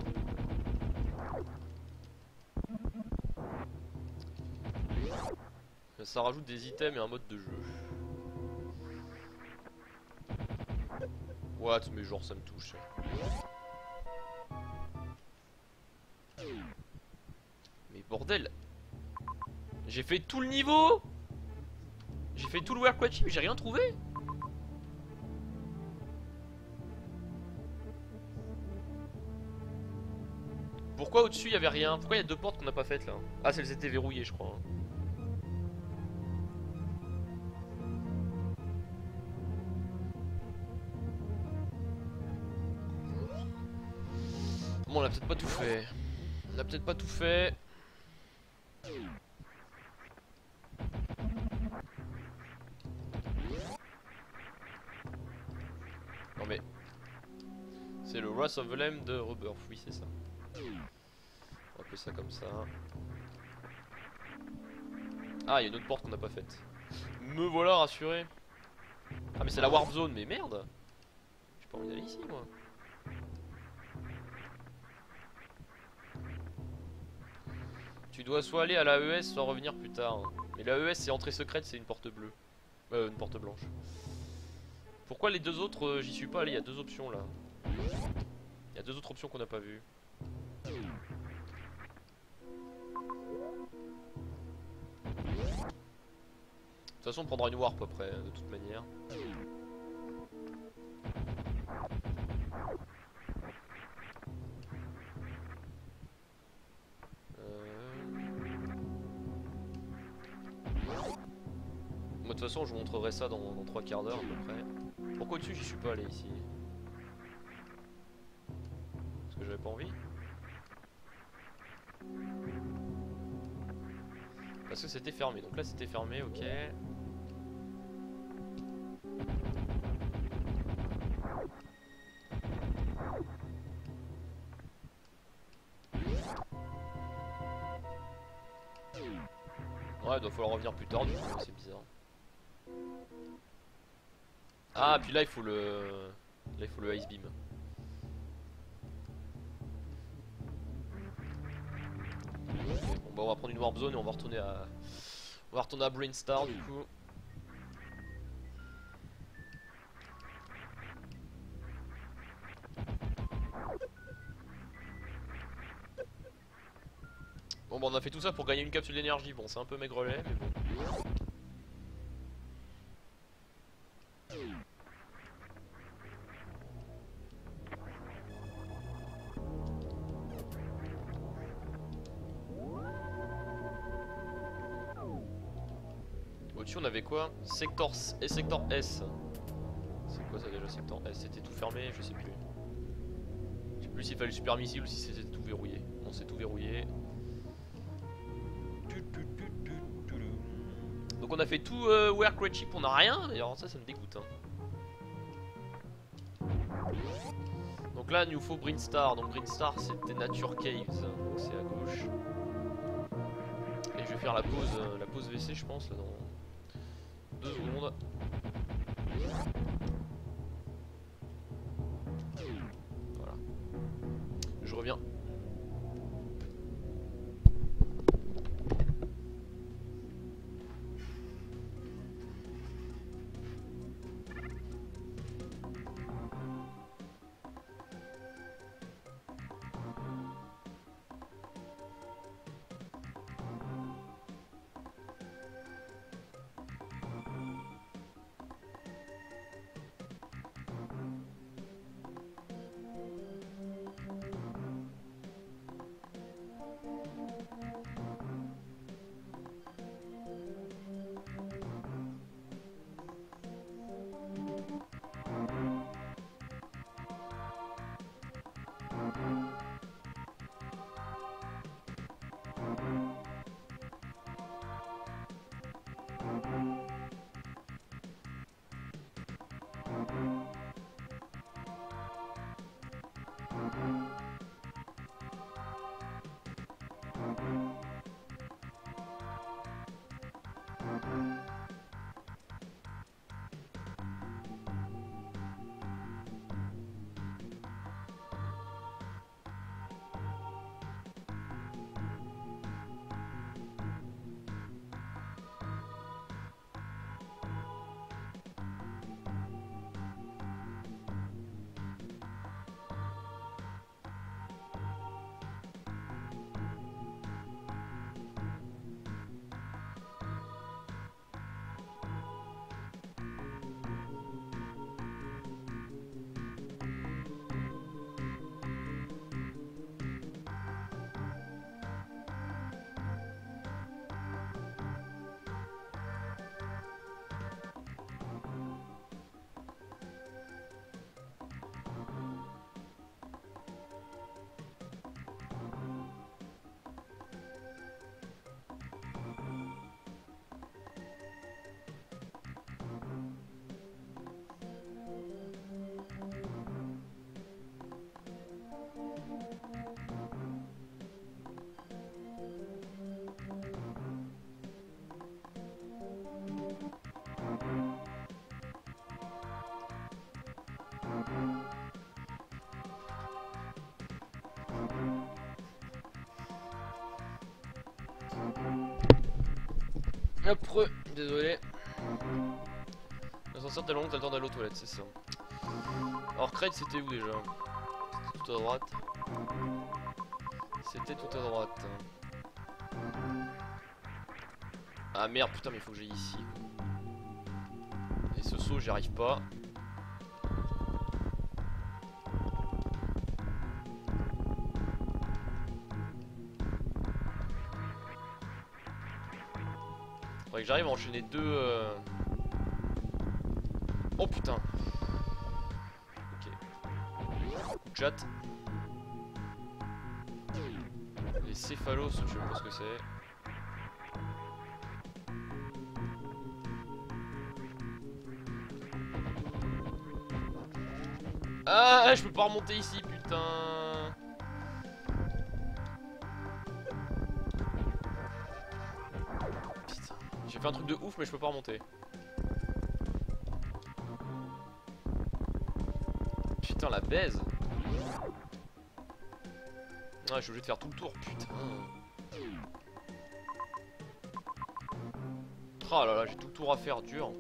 Ça rajoute des items et un mode de jeu. What? Mais genre ça me touche. Mais bordel! J'ai fait tout le niveau! J'ai fait tout le work watching, j'ai rien trouvé! Pourquoi au-dessus il y avait rien? Pourquoi il y a deux portes qu'on n'a pas faites là? Ah, celles étaient verrouillées je crois. Bon, on a peut-être pas tout fait. On a peut-être pas tout fait. Non mais... C'est le Wrath of the Lamb de Rebirth, oui c'est ça. On va appeler ça comme ça. Ah, il y a une autre porte qu'on n'a pas faite. Me voilà rassuré. Ah mais c'est la Warp Zone, mais merde. J'ai pas envie d'aller ici moi. Tu dois soit aller à la ES soit revenir plus tard. Mais la ES c'est entrée secrète, c'est une porte bleue. Une porte blanche. Pourquoi les deux autres j'y suis pas allé? Il y a deux options là. Il y a deux autres options qu'on n'a pas vues. De toute façon on prendra une warp après de toute manière. Moi de toute façon je vous montrerai ça dans 3 quarts d'heure à peu près. Pourquoi au-dessus j'y suis pas allé ici? Parce que j'avais pas envie. Parce que c'était fermé, donc là c'était fermé, ok. Ouais, il doit falloir revenir plus tard du coup, c'est bizarre. Ah, puis là il faut le... Là il faut le Ice Beam. Bon bah on va prendre une Warp Zone et on va retourner à... On va retourner à Brainstar du coup. Bon bah on a fait tout ça pour gagner une capsule d'énergie. Bon c'est un peu maigrelet mais bon. Au-dessus on avait quoi? Sector et Sector S. C'est quoi ça déjà Sector S? C'était tout fermé, je sais plus. Je sais plus s'il fallait le super missile ou si c'était tout verrouillé. Bon c'est tout verrouillé. Donc on a fait tout work rate chip, on a rien, et alors ça me dégoûte hein. Donc là il nous faut Brinstar, donc Brinstar c'était Nature Caves, donc c'est à gauche. Et je vais faire la pause WC je pense là dans 2 secondes. reviens. Hop, désolé. L'ascenseur tellement long, t'as le temps d'aller aux toilettes, c'est ça. Alors, Craig, c'était où déjà? C'était tout à droite. C'était tout à droite. Ah merde, putain, mais il faut que j'aille ici. Et ce saut, j'y arrive pas. Faudrait que j'arrive à enchaîner deux. Oh putain. Ok. Coup de chat. Les céphalos, je sais pas ce que c'est. Ah, je peux pas remonter ici, putain. Putain. J'ai fait un truc de ouf, mais je peux pas remonter. Putain, la baise. Ah, je suis obligé de faire tout le tour, putain. Oh là là, j'ai tout le tour à faire, dur.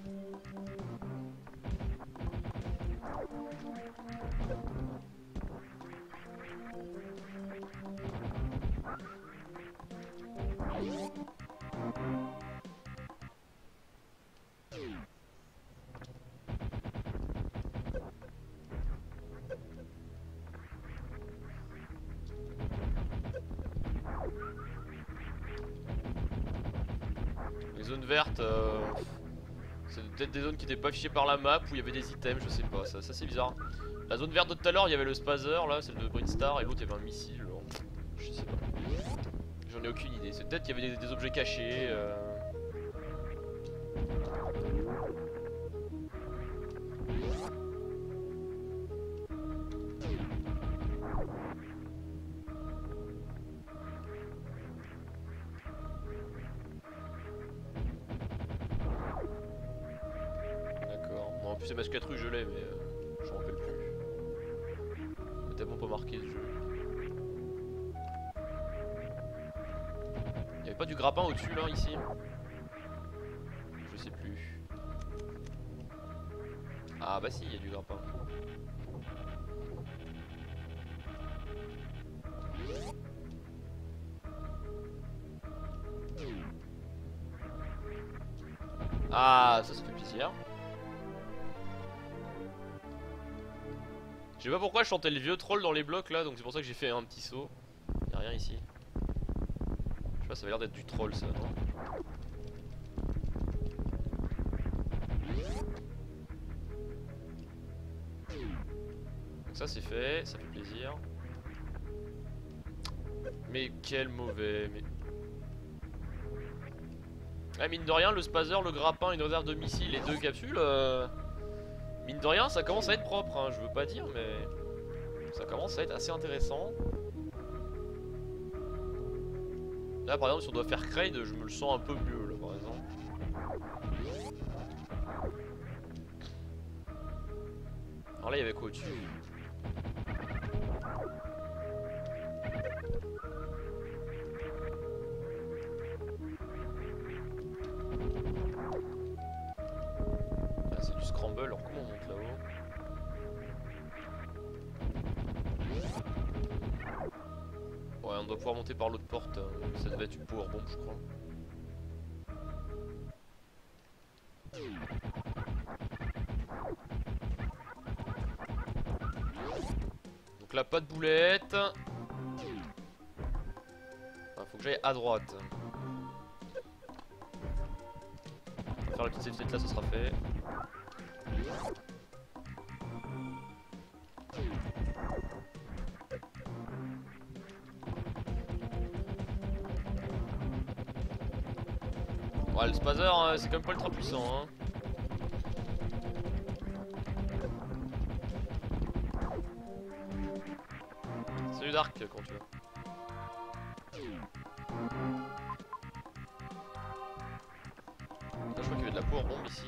Les zones vertes, c'est peut-être des zones qui n'étaient pas affichées par la map où il y avait des items, je sais pas, ça c'est bizarre. La zone verte de tout à l'heure, il y avait le Spazer là, celle de Brinstar, et l'autre il y avait un missile. Je sais pas. J'en ai aucune idée. C'est peut-être qu'il y avait des objets cachés. D'accord. Bon, en plus, c'est Mascatru, je l'ai, mais je m'en rappelle plus. C'est tellement pas marqué ce jeu. Y'avait pas du grappin au-dessus là, ici? Je sais plus. Ah bah si, il y a du grappin. Ah, ça fait plaisir. Je sais pas pourquoi je chantais le vieux troll dans les blocs là, donc c'est pour ça que j'ai fait un petit saut. Y'a rien ici. Je sais pas, ça avait l'air d'être du troll ça, non? Donc ça c'est fait, ça fait plaisir. Mais quel mauvais, mais... Ah, mine de rien, le spazer, le grappin, une réserve de missiles et 2 capsules, mine de rien, ça commence à être propre, hein, je veux pas dire, mais ça commence à être assez intéressant. Là, par exemple, si on doit faire Kraid, je me le sens un peu mieux, là, par exemple. Alors là, il y avait quoi au-dessus? C'est du scramble, alors comment on monte là-haut? Ouais, on doit pouvoir monter par l'autre porte, ça devait être une power bomb je crois. Donc là pas de boulette. Enfin, faut que j'aille à droite. On va faire la petite save state là, ça sera fait. Ouais, le spazer, c'est quand même pas ultra puissant, hein. Salut Dark quand tu veux. Là, je crois qu'il y avait de la power bombe ici.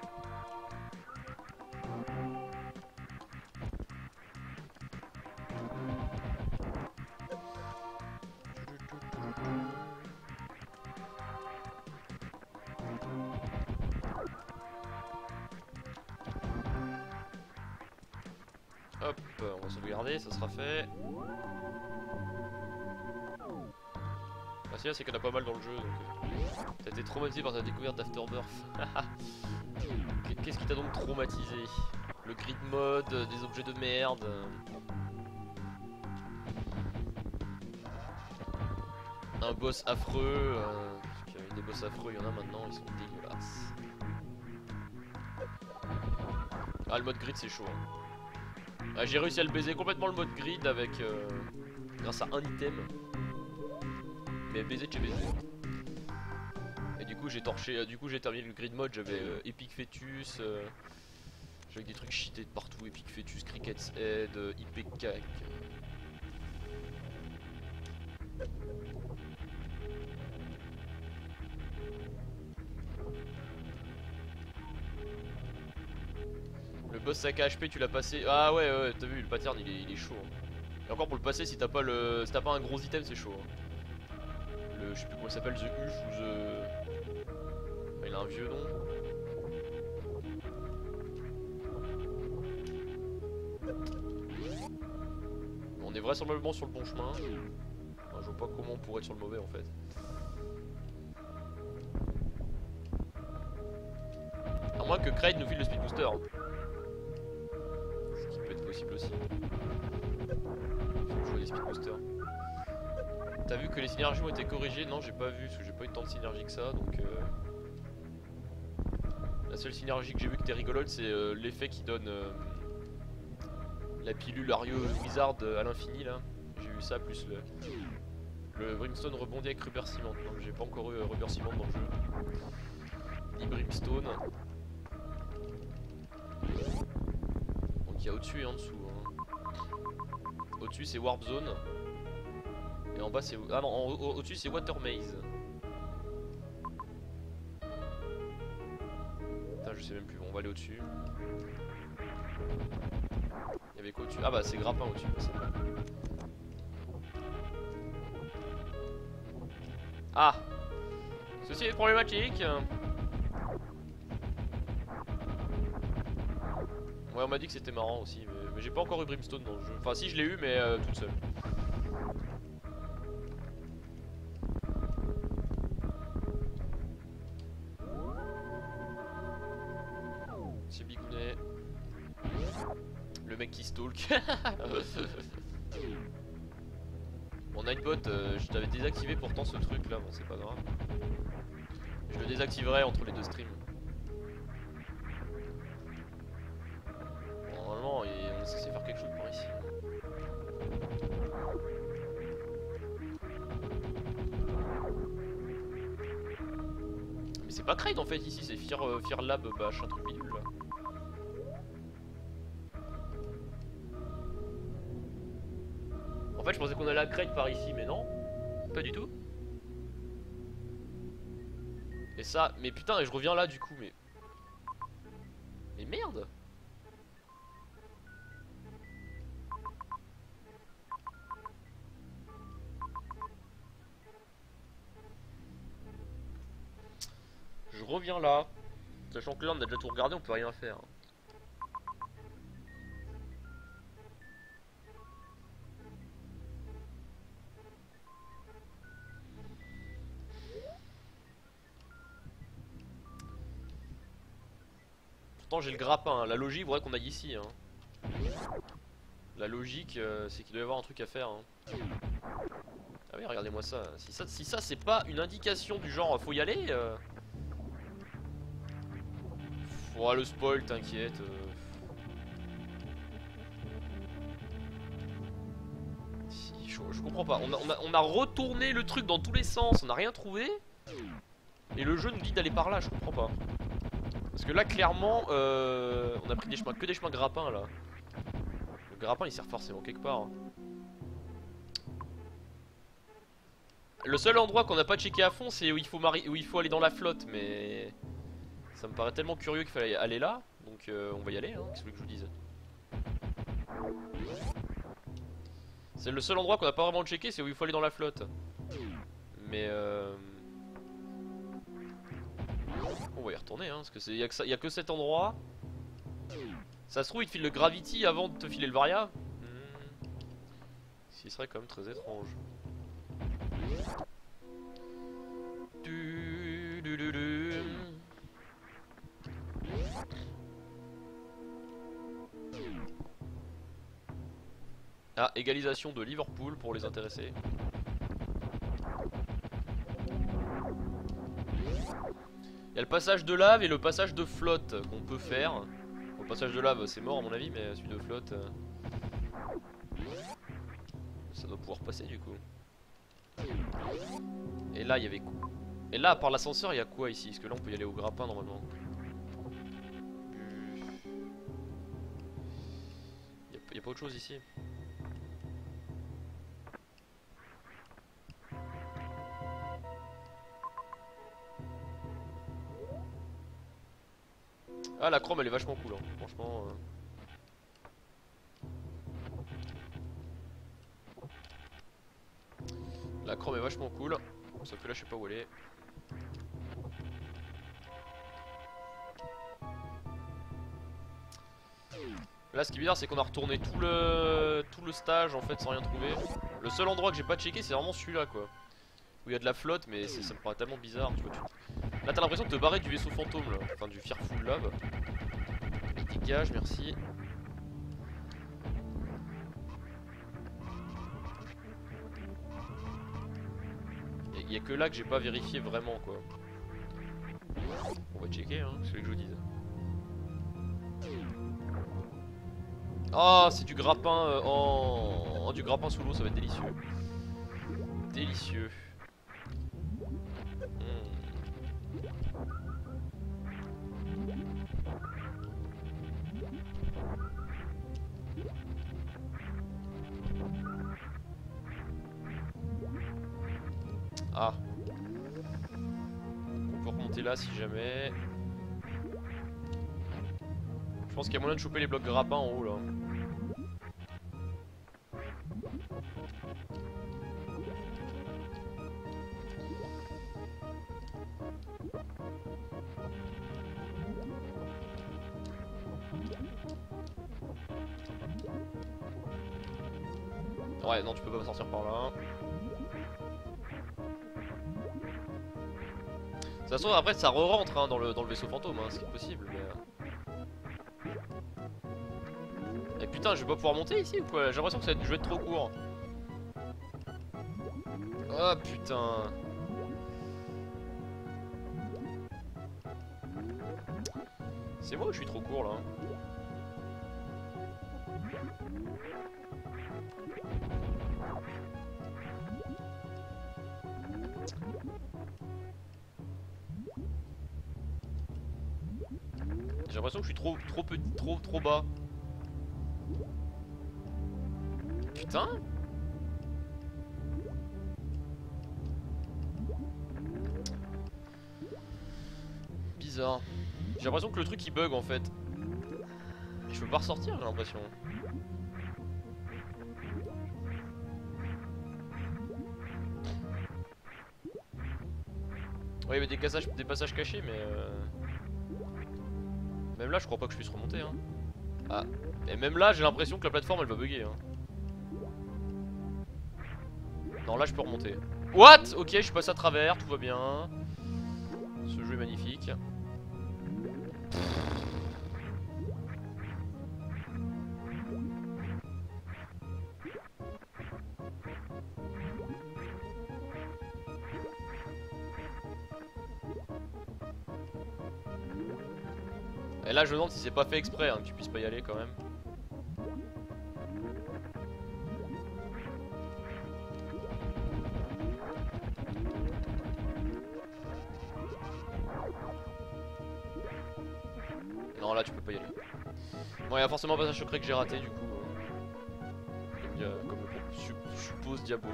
Hop, on va sauvegarder, ça sera fait. Ah si là c'est qu'il y en a pas mal dans le jeu donc t'as été traumatisé par ta découverte d'Afterbirth. Qu'est-ce qui t'a donc traumatisé? Le grid mode, des objets de merde. Un boss affreux, parce qu'il y avait des boss affreux, il y en a maintenant, ils sont dégueulasses. Ah le mode grid c'est chaud hein. Ah, j'ai réussi à le baiser complètement le mode grid avec grâce à un item. Mais baiser de chez baiser. Et du coup j'ai torché, du coup j'ai terminé le grid mode, j'avais Epic Fetus, j'avais des trucs cheatés de partout, Epic Fetus, Cricket's Head, IP Cac. Le boss 5 HP tu l'as passé. Ah ouais ouais t'as vu le pattern il est chaud hein. Et encore pour le passer si t'as pas le. Si t'as pas un gros item c'est chaud hein. Le. Je sais plus comment il s'appelle, The Uf ou The. Bah, il a un vieux nom. On est vraisemblablement sur le bon chemin. Enfin, je vois pas comment on pourrait être sur le mauvais en fait. À moins que Kraid nous file le speed booster. Ce qui peut être possible aussi. Faut jouer des speed boosters. T'as vu que les synergies ont été corrigées? Non j'ai pas vu parce que j'ai pas eu tant de synergie que ça donc la seule synergie que j'ai vu qui était rigolote c'est l'effet qui donne la pilule Ario Wizard à l'infini là. J'ai vu ça plus le Brimstone rebondit avec Rubber Cement. Donc j'ai pas encore eu Rubber Cement dans le jeu. Ni Brimstone. Donc il y a au-dessus et en dessous hein. Au-dessus c'est Warp Zone. Et en bas c'est... Ah non, au-dessus c'est Water Maze. Putain je sais même plus, bon, on va aller au-dessus. Il y avait quoi au-dessus? Ah bah c'est grappin au-dessus. Ah Ceci est problématique. Ouais, on m'a dit que c'était marrant aussi, mais j'ai pas encore eu Brimstone dans le jeu. Enfin, si je l'ai eu, mais toute seule. C'est Bigounet. Le mec qui stalk. Bon, Nightbot, je t'avais désactivé pourtant ce truc là, bon c'est pas grave. Je le désactiverai entre les deux streams. Bon, normalement, on est censé faire quelque chose par ici. Mais c'est pas Kraid en fait ici, c'est Fear Lab Bash, un truc bidule là. En fait je pensais qu'on allait à Kraid par ici mais non, pas du tout. Et ça, mais putain, et je reviens là du coup, mais... Mais merde. Je reviens là. Sachant que là on a déjà tout regardé, on peut rien faire. Pourtant j'ai le grappin, hein. La logique voudrait qu'on aille ici hein. La logique c'est qu'il doit y avoir un truc à faire hein. Ah oui regardez-moi ça. Si ça c'est pas une indication du genre faut y aller Oh le spoil t'inquiète je comprends pas, on a retourné le truc dans tous les sens, on a rien trouvé. Et le jeu nous dit d'aller par là, je comprends pas. Parce que là clairement on a pris des chemins, que des chemins grappins là. Le grappin il sert forcément quelque part hein. Le seul endroit qu'on n'a pas checké à fond c'est où il faut aller dans la flotte. Mais ça me paraît tellement curieux qu'il fallait aller là. Donc on va y aller hein, qu'est-ce que je vous dise. C'est le seul endroit qu'on n'a pas vraiment checké, c'est où il faut aller dans la flotte. Mais on va y retourner hein, parce que y a que cet endroit. Ça se trouve il te file le Gravity avant de te filer le Varia. Ce qui serait quand même très étrange. Ah, égalisation de Liverpool pour les intéressés. Il y a le passage de lave et le passage de flotte qu'on peut faire. Bon, le passage de lave c'est mort à mon avis, mais celui de flotte ça doit pouvoir passer du coup. Et là il y avait quoi? Et là par l'ascenseur il y a quoi ici? Parce que là on peut y aller au grappin normalement. Il y a pas autre chose ici? Ah la chrome elle est vachement cool hein. Franchement la chrome est vachement cool. Sauf que là je sais pas où elle est. Là ce qui est bizarre c'est qu'on a retourné tout le stage en fait sans rien trouver. Le seul endroit que j'ai pas checké c'est vraiment celui-là quoi. Où il y a de la flotte mais ça me paraît tellement bizarre tu vois. Là t'as l'impression de te barrer du vaisseau fantôme là. Enfin du Fearful Lab. Dégage merci. Il y a que là que j'ai pas vérifié vraiment quoi. On va checker hein, c'est ce que je vous dise. Oh c'est du grappin du grappin sous l'eau, ça va être délicieux. Délicieux. Ah. On peut remonter là si jamais. Je pense qu'il y a moyen de choper les blocs grappins en haut là. Ouais, non, tu peux pas sortir par là. De toute façon, après, ça re-rentre hein, dans le vaisseau fantôme, hein, ce qui est possible. Mais... Et putain, je vais pas pouvoir monter ici ou quoi? J'ai l'impression que ça va être trop court. Oh putain. C'est moi ou je suis trop court là? J'ai l'impression que je suis trop petit, trop bas. Putain. Bizarre. J'ai l'impression que le truc il bug en fait. Et je peux pas ressortir, j'ai l'impression. Ouais, il y avait des passages cachés, mais même là, je crois pas que je puisse remonter. Hein. Ah, et même là, j'ai l'impression que la plateforme elle va bugger. Hein. Non, là, je peux remonter. What? Ok, je suis passé à travers, tout va bien. Ce jeu est magnifique. Et là je me demande si c'est pas fait exprès hein, que tu puisses pas y aller quand même. Non là tu peux pas y aller. Bon il y a forcément un passage secret que j'ai raté du coup. Comme le suppose Diabolo.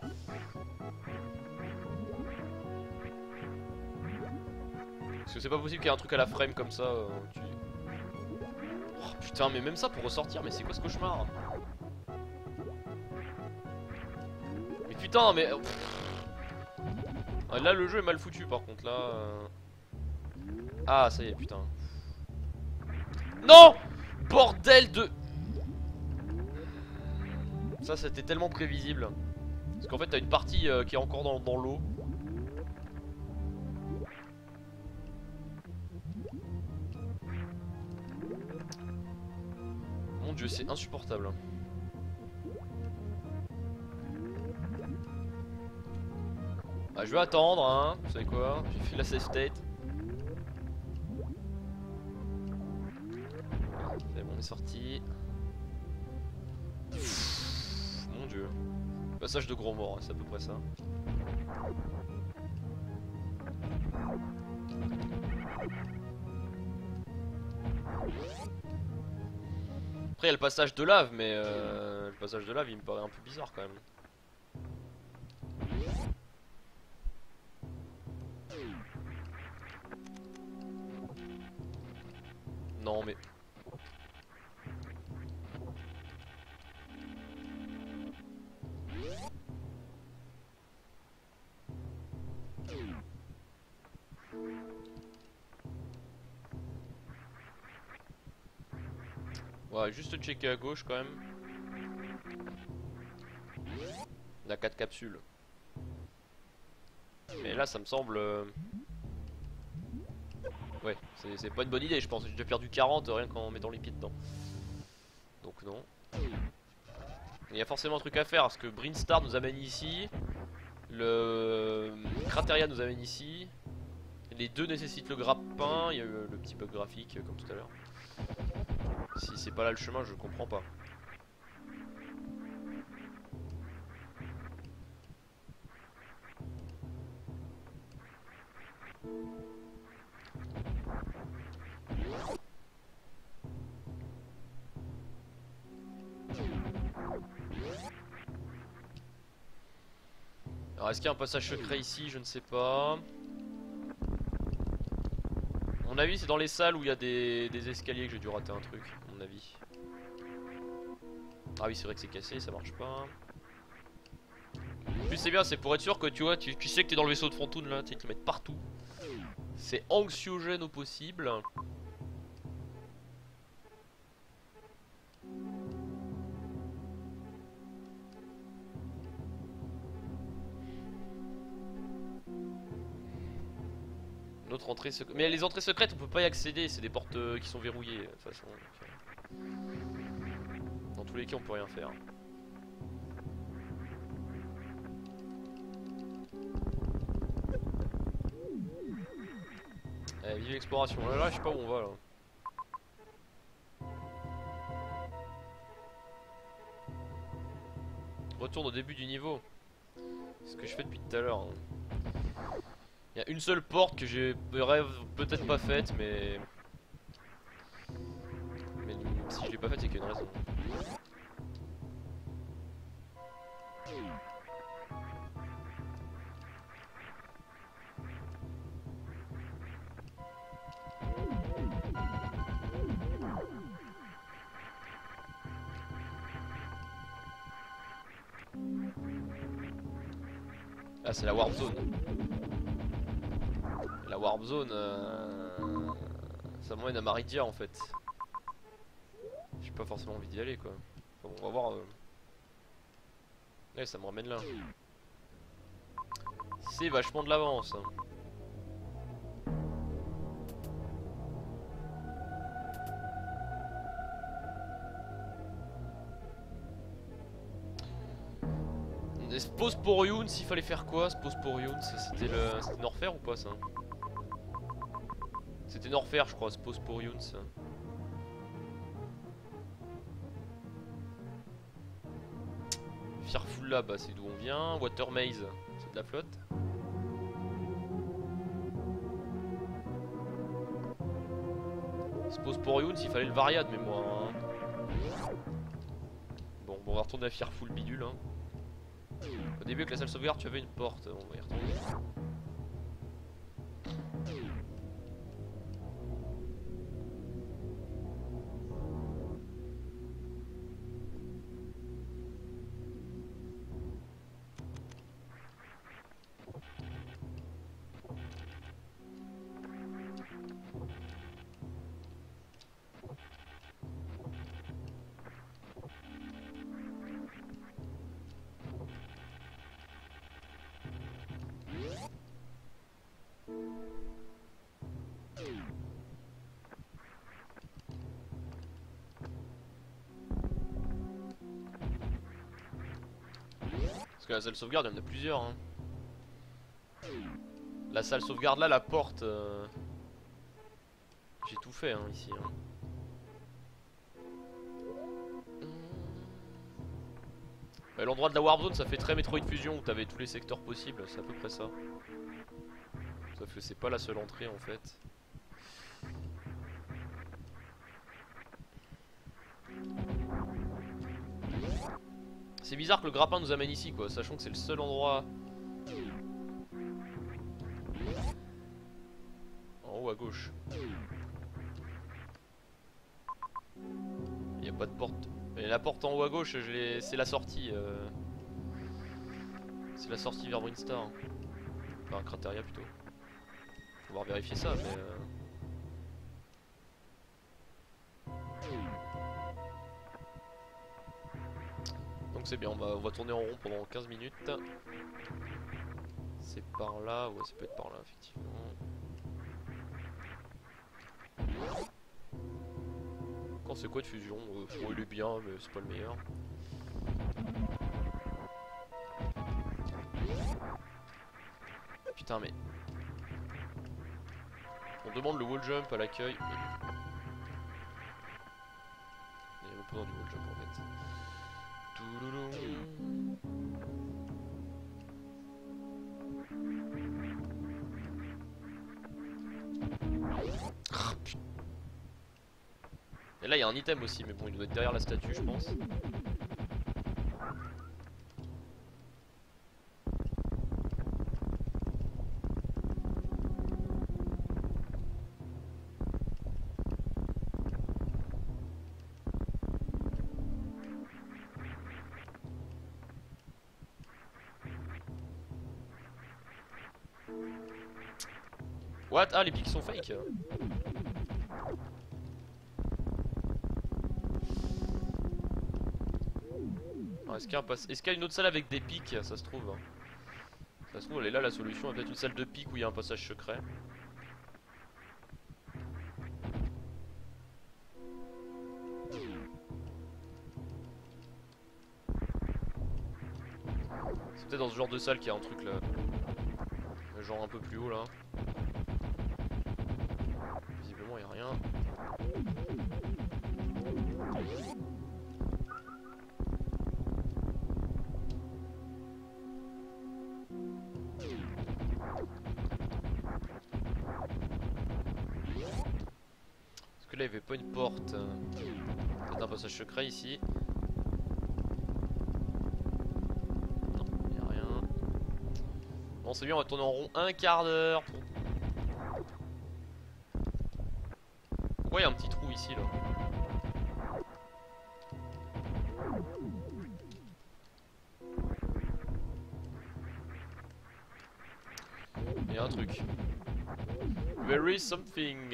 Parce que c'est pas possible qu'il y ait un truc à la frame comme ça. Oh putain mais même ça pour ressortir, mais c'est quoi ce cauchemar? Mais putain mais... Ah, là le jeu est mal foutu par contre là. Ah ça y est putain. Non! Bordel de... Ça c'était tellement prévisible. Parce qu'en fait t'as une partie qui est encore dans l'eau. Mon dieu c'est insupportable. Ah, je vais attendre hein, vous savez quoi, j'ai fait la safe state. C'est bon on est sorti. Mon dieu. Passage de gros mort, c'est à peu près ça. Après il y a le passage de lave, mais le passage de lave il me paraît un peu bizarre quand même. Non mais... Ouais, juste checker à gauche quand même. Il y a 4 capsules. Mais là ça me semble... Ouais, c'est pas une bonne idée je pense. J'ai déjà perdu 40 rien qu'en mettant les pieds dedans. Donc non. Il y a forcément un truc à faire parce que Brinstar nous amène ici. Le Crateria nous amène ici. Les deux nécessitent le grappin. Il y a eu le petit bug graphique comme tout à l'heure. Si c'est pas là le chemin, je comprends pas. Alors est-ce qu'il y a un passage secret ici? Je ne sais pas. À mon avis c'est dans les salles où il y a des escaliers que j'ai dû rater un truc, à mon avis. Ah oui c'est vrai que c'est cassé, ça marche pas. En plus c'est bien, c'est pour être sûr que tu vois, tu sais que t'es dans le vaisseau de Phantoon là, tu sais, ils te le mettent partout. C'est anxiogène au possible. Une autre entrée secrète. Mais les entrées secrètes, on peut pas y accéder. C'est des portes qui sont verrouillées, de toute façon. Dans tous les cas, on peut rien faire. Allez, vive l'exploration. Là, je sais pas où on va là. Retourne au début du niveau. C'est ce que je fais depuis tout à l'heure. Il y a une seule porte que j'ai peut-être pas faite, mais si je l'ai pas faite, c'est qu'il y a une raison. Ah, c'est la warp zone. La warp zone, ça m'emmène à Maridia en fait. J'ai pas forcément envie d'y aller quoi. Enfin, on va voir. Ouais, ça me ramène là. C'est vachement de l'avance. Sposporion, s'il fallait faire quoi? Sposporion, c'était Norfair ou pas ça? C'était Norfair je crois, Sposporion. Fearful là, bah c'est d'où on vient. Water Maze, c'est de la flotte. Sposporion, s'il fallait le Variade, mais moi. Hein. Bon, on va retourner à Fearful bidule. Hein. Au début avec la salle sauvegarde tu avais une porte, on va y retourner. Parce que la salle sauvegarde, il y en a plusieurs. Hein. La salle sauvegarde là, la porte. J'ai tout fait hein, ici. Hein. L'endroit de la Warp Zone, ça fait très Metroid Fusion où t'avais tous les secteurs possibles, c'est à peu près ça. Sauf que c'est pas la seule entrée en fait. C'est bizarre que le grappin nous amène ici quoi, sachant que c'est le seul endroit en haut à gauche. Il n'y a pas de porte. Et la porte en haut à gauche, c'est la sortie. C'est la sortie vers Brinstar. Enfin, Crateria plutôt. Faut voir vérifier ça, mais. Donc c'est bien, on va tourner en rond pendant 15 minutes. C'est par là, ouais, ça peut être par là, effectivement. Quand c'est quoi de fusion? Il est bien, mais c'est pas le meilleur. Putain, mais. On demande le wall jump à l'accueil. Il y a même pas dans du wall jump en fait. Et là il y a un item aussi, mais bon il doit être derrière la statue je pense. What? Ah les pics sont fake. Est-ce qu'il y a une autre salle avec des pics? Ça se trouve. Ça se trouve elle est là la solution, il y a peut-être une salle de pics où il y a un passage secret. C'est peut-être dans ce genre de salle qu'il y a un truc là. Genre un peu plus haut là. Visiblement il n'y a rien. Est-ce que là il n'y avait pas une porte? Peut-être un passage secret ici. Non, il n'y a rien. Bon c'est bien, on va tourner en rond un quart d'heure. Pourquoi il y a un petit trou ici là? Il y a un truc. There is something.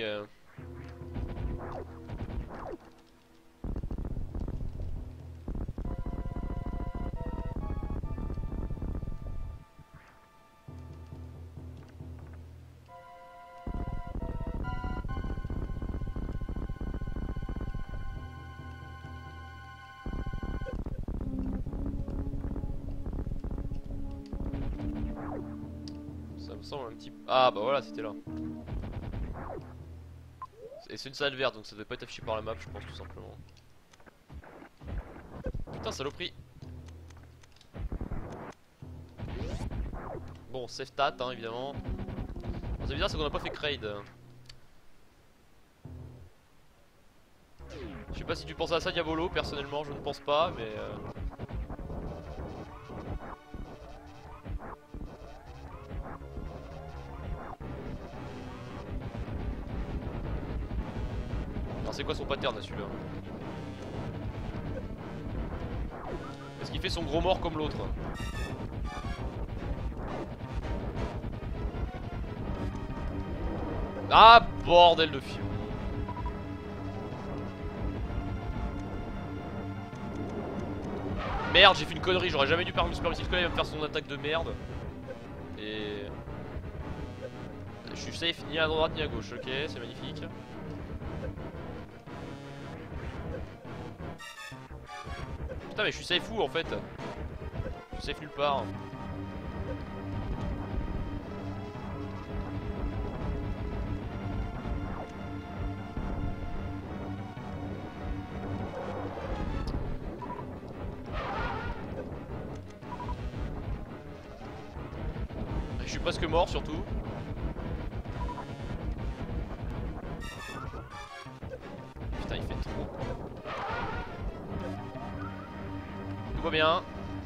Ça me semble un petit... Ah bah voilà, c'était là. Et c'est une salle verte, donc ça devait pas être affiché par la map, je pense, tout simplement. Putain, saloperie. Bon, save stat, hein, évidemment. Bon, c'est bizarre, c'est qu'on a pas fait Kraid. Je sais pas si tu penses à ça, Diabolo. Personnellement, je ne pense pas, mais... Alors c'est quoi son pattern à celui-là? Est-ce qu'il fait son gros mort comme l'autre? Ah bordel de fion. Merde, j'ai fait une connerie, j'aurais jamais dû parler de Super Missile quand il va me faire son attaque de merde. Et... je suis safe ni à droite ni à gauche, ok, c'est magnifique. Putain mais je suis safe où en fait? Je suis safe nulle part. Je suis presque mort surtout. Putain il fait trop. Tout va bien.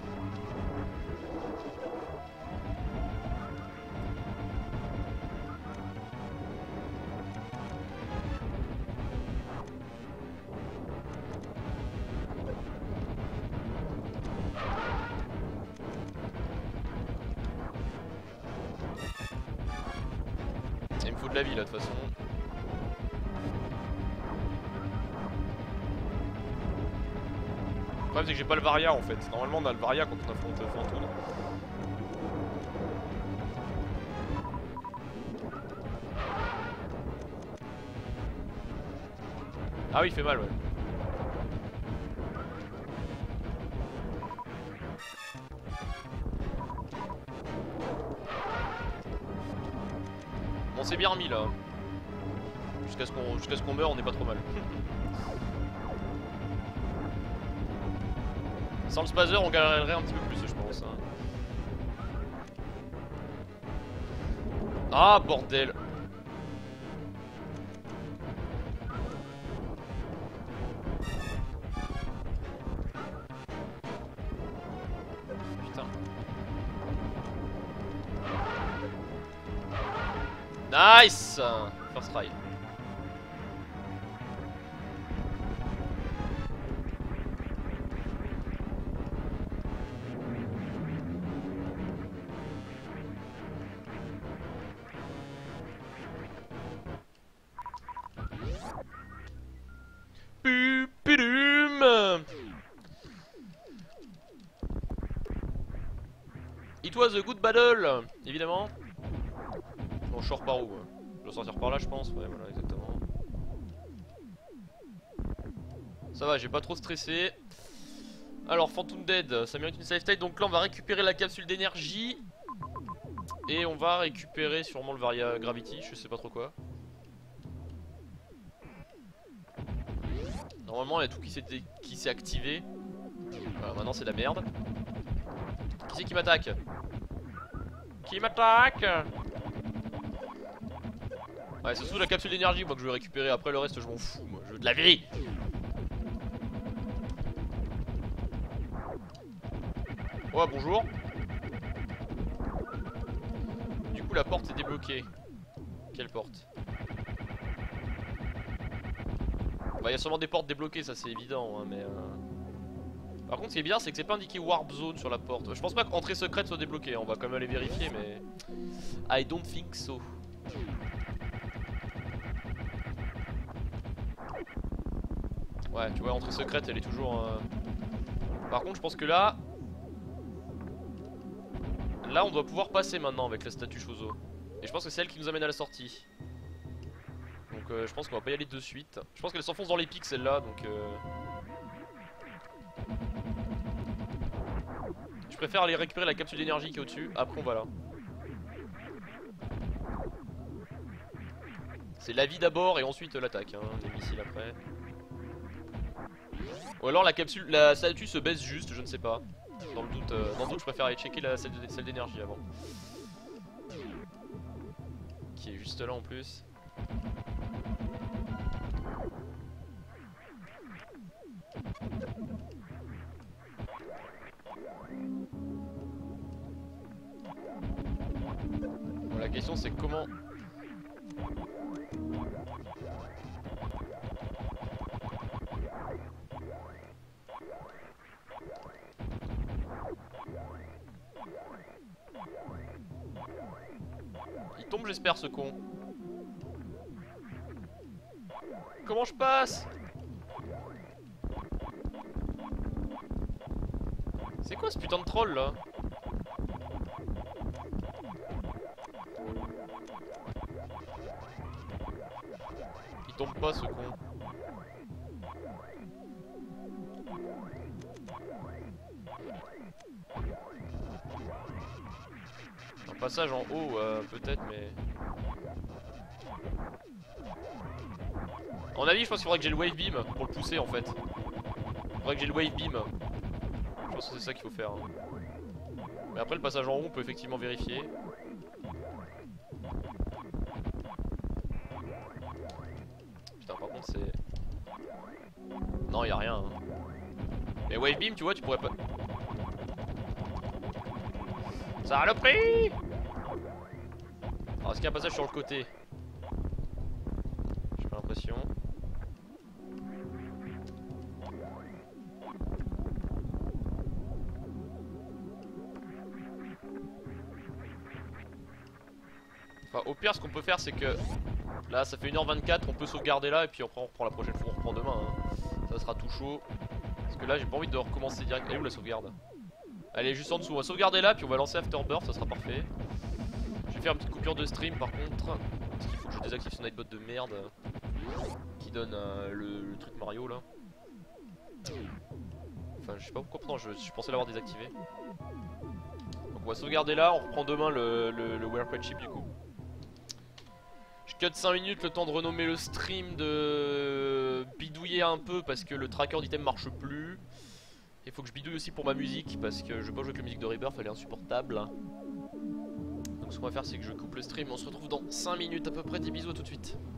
Il me faut de la vie là de toute façon. Le problème c'est que j'ai pas le Varia en fait. Normalement on a le Varia quand on affronte Fantoon. Ah oui il fait mal ouais. On s'est bien remis là. Jusqu'à ce qu'on meure on est pas trop mal. Sans le spazer on galérerait un petit peu plus je pense hein. Ah bordel. Putain. Nice. First try. It was a good battle, évidemment. Bon, je sors par où? Je dois sortir par là, je pense. Ouais, voilà, exactement. Ça va, j'ai pas trop stressé. Alors Phantom Dead, ça mérite une save state. Donc là on va récupérer la capsule d'énergie. Et on va récupérer sûrement le Varia Gravity, je sais pas trop quoi. Normalement il y a tout qui s'est activé. Voilà, maintenant c'est la merde. Qui c'est qui m'attaque? Qui m'attaque? Ouais, c'est surtout la capsule d'énergie moi que je vais récupérer. Après le reste je m'en fous, moi je veux de la vie. Ouais, bonjour. Du coup la porte est débloquée. Quelle porte? Bah, il y a sûrement des portes débloquées, ça c'est évident, hein, mais par contre ce qui est bizarre c'est que c'est pas indiqué Warp Zone sur la porte. Je pense pas qu'entrée secrète soit débloquée, on va quand même aller vérifier, mais I don't think so. Ouais, tu vois, entrée secrète elle est toujours Par contre je pense que là on doit pouvoir passer maintenant avec la statue Chozo. Et je pense que c'est elle qui nous amène à la sortie. Donc je pense qu'on va pas y aller de suite. Je pense qu'elle s'enfonce dans les pics celle-là, donc je préfère aller récupérer la capsule d'énergie qui est au-dessus. Après on va là. C'est la vie d'abord et ensuite l'attaque, hein, les missiles après. Ou alors la statue se baisse juste, je ne sais pas. Dans le doute je préfère aller checker celle d'énergie avant. Qui est juste là en plus. Bon, la question c'est comment... Il tombe j'espère ce con. Comment je passe? C'est quoi ce putain de troll là? Il tombe pas ce con. Un passage en haut peut-être mais... À mon avis je pense qu'il faudrait que j'ai le wave beam pour le pousser en fait. Il faudrait que j'ai le wave beam. Je pense que c'est ça qu'il faut faire, hein. Mais après le passage en haut on peut effectivement vérifier. Putain par contre c'est... Non y'a rien, hein. Mais wave beam tu vois tu pourrais pas... Saloperie! Alors est-ce qu'il y a un passage sur le côté? J'ai pas l'impression. Enfin au pire ce qu'on peut faire c'est que... Là ça fait 1h24, on peut sauvegarder là et puis après on reprend la prochaine fois, on reprend demain, hein. Ça sera tout chaud. Parce que là j'ai pas envie de recommencer direct. Elle est où la sauvegarde? Elle est juste en dessous, on va sauvegarder là puis on va lancer Afterbirth, ça sera parfait. Je vais faire une petite coupure de stream par contre. Parce qu'il faut que je désactive ce Nightbot de merde qui donne le truc Mario là. Enfin je sais pas pourquoi, pourtant je pensais l'avoir désactivé. Donc on va sauvegarder là, on reprend demain le Warped Chip du coup. Je cut 5 minutes, le temps de renommer le stream, de bidouiller un peu parce que le tracker d'item marche plus. Il faut que je bidouille aussi pour ma musique parce que je peux pas jouer avec la musique de Rebirth, elle est insupportable. Donc ce qu'on va faire c'est que je coupe le stream, on se retrouve dans 5 minutes à peu près, des bisous à tout de suite.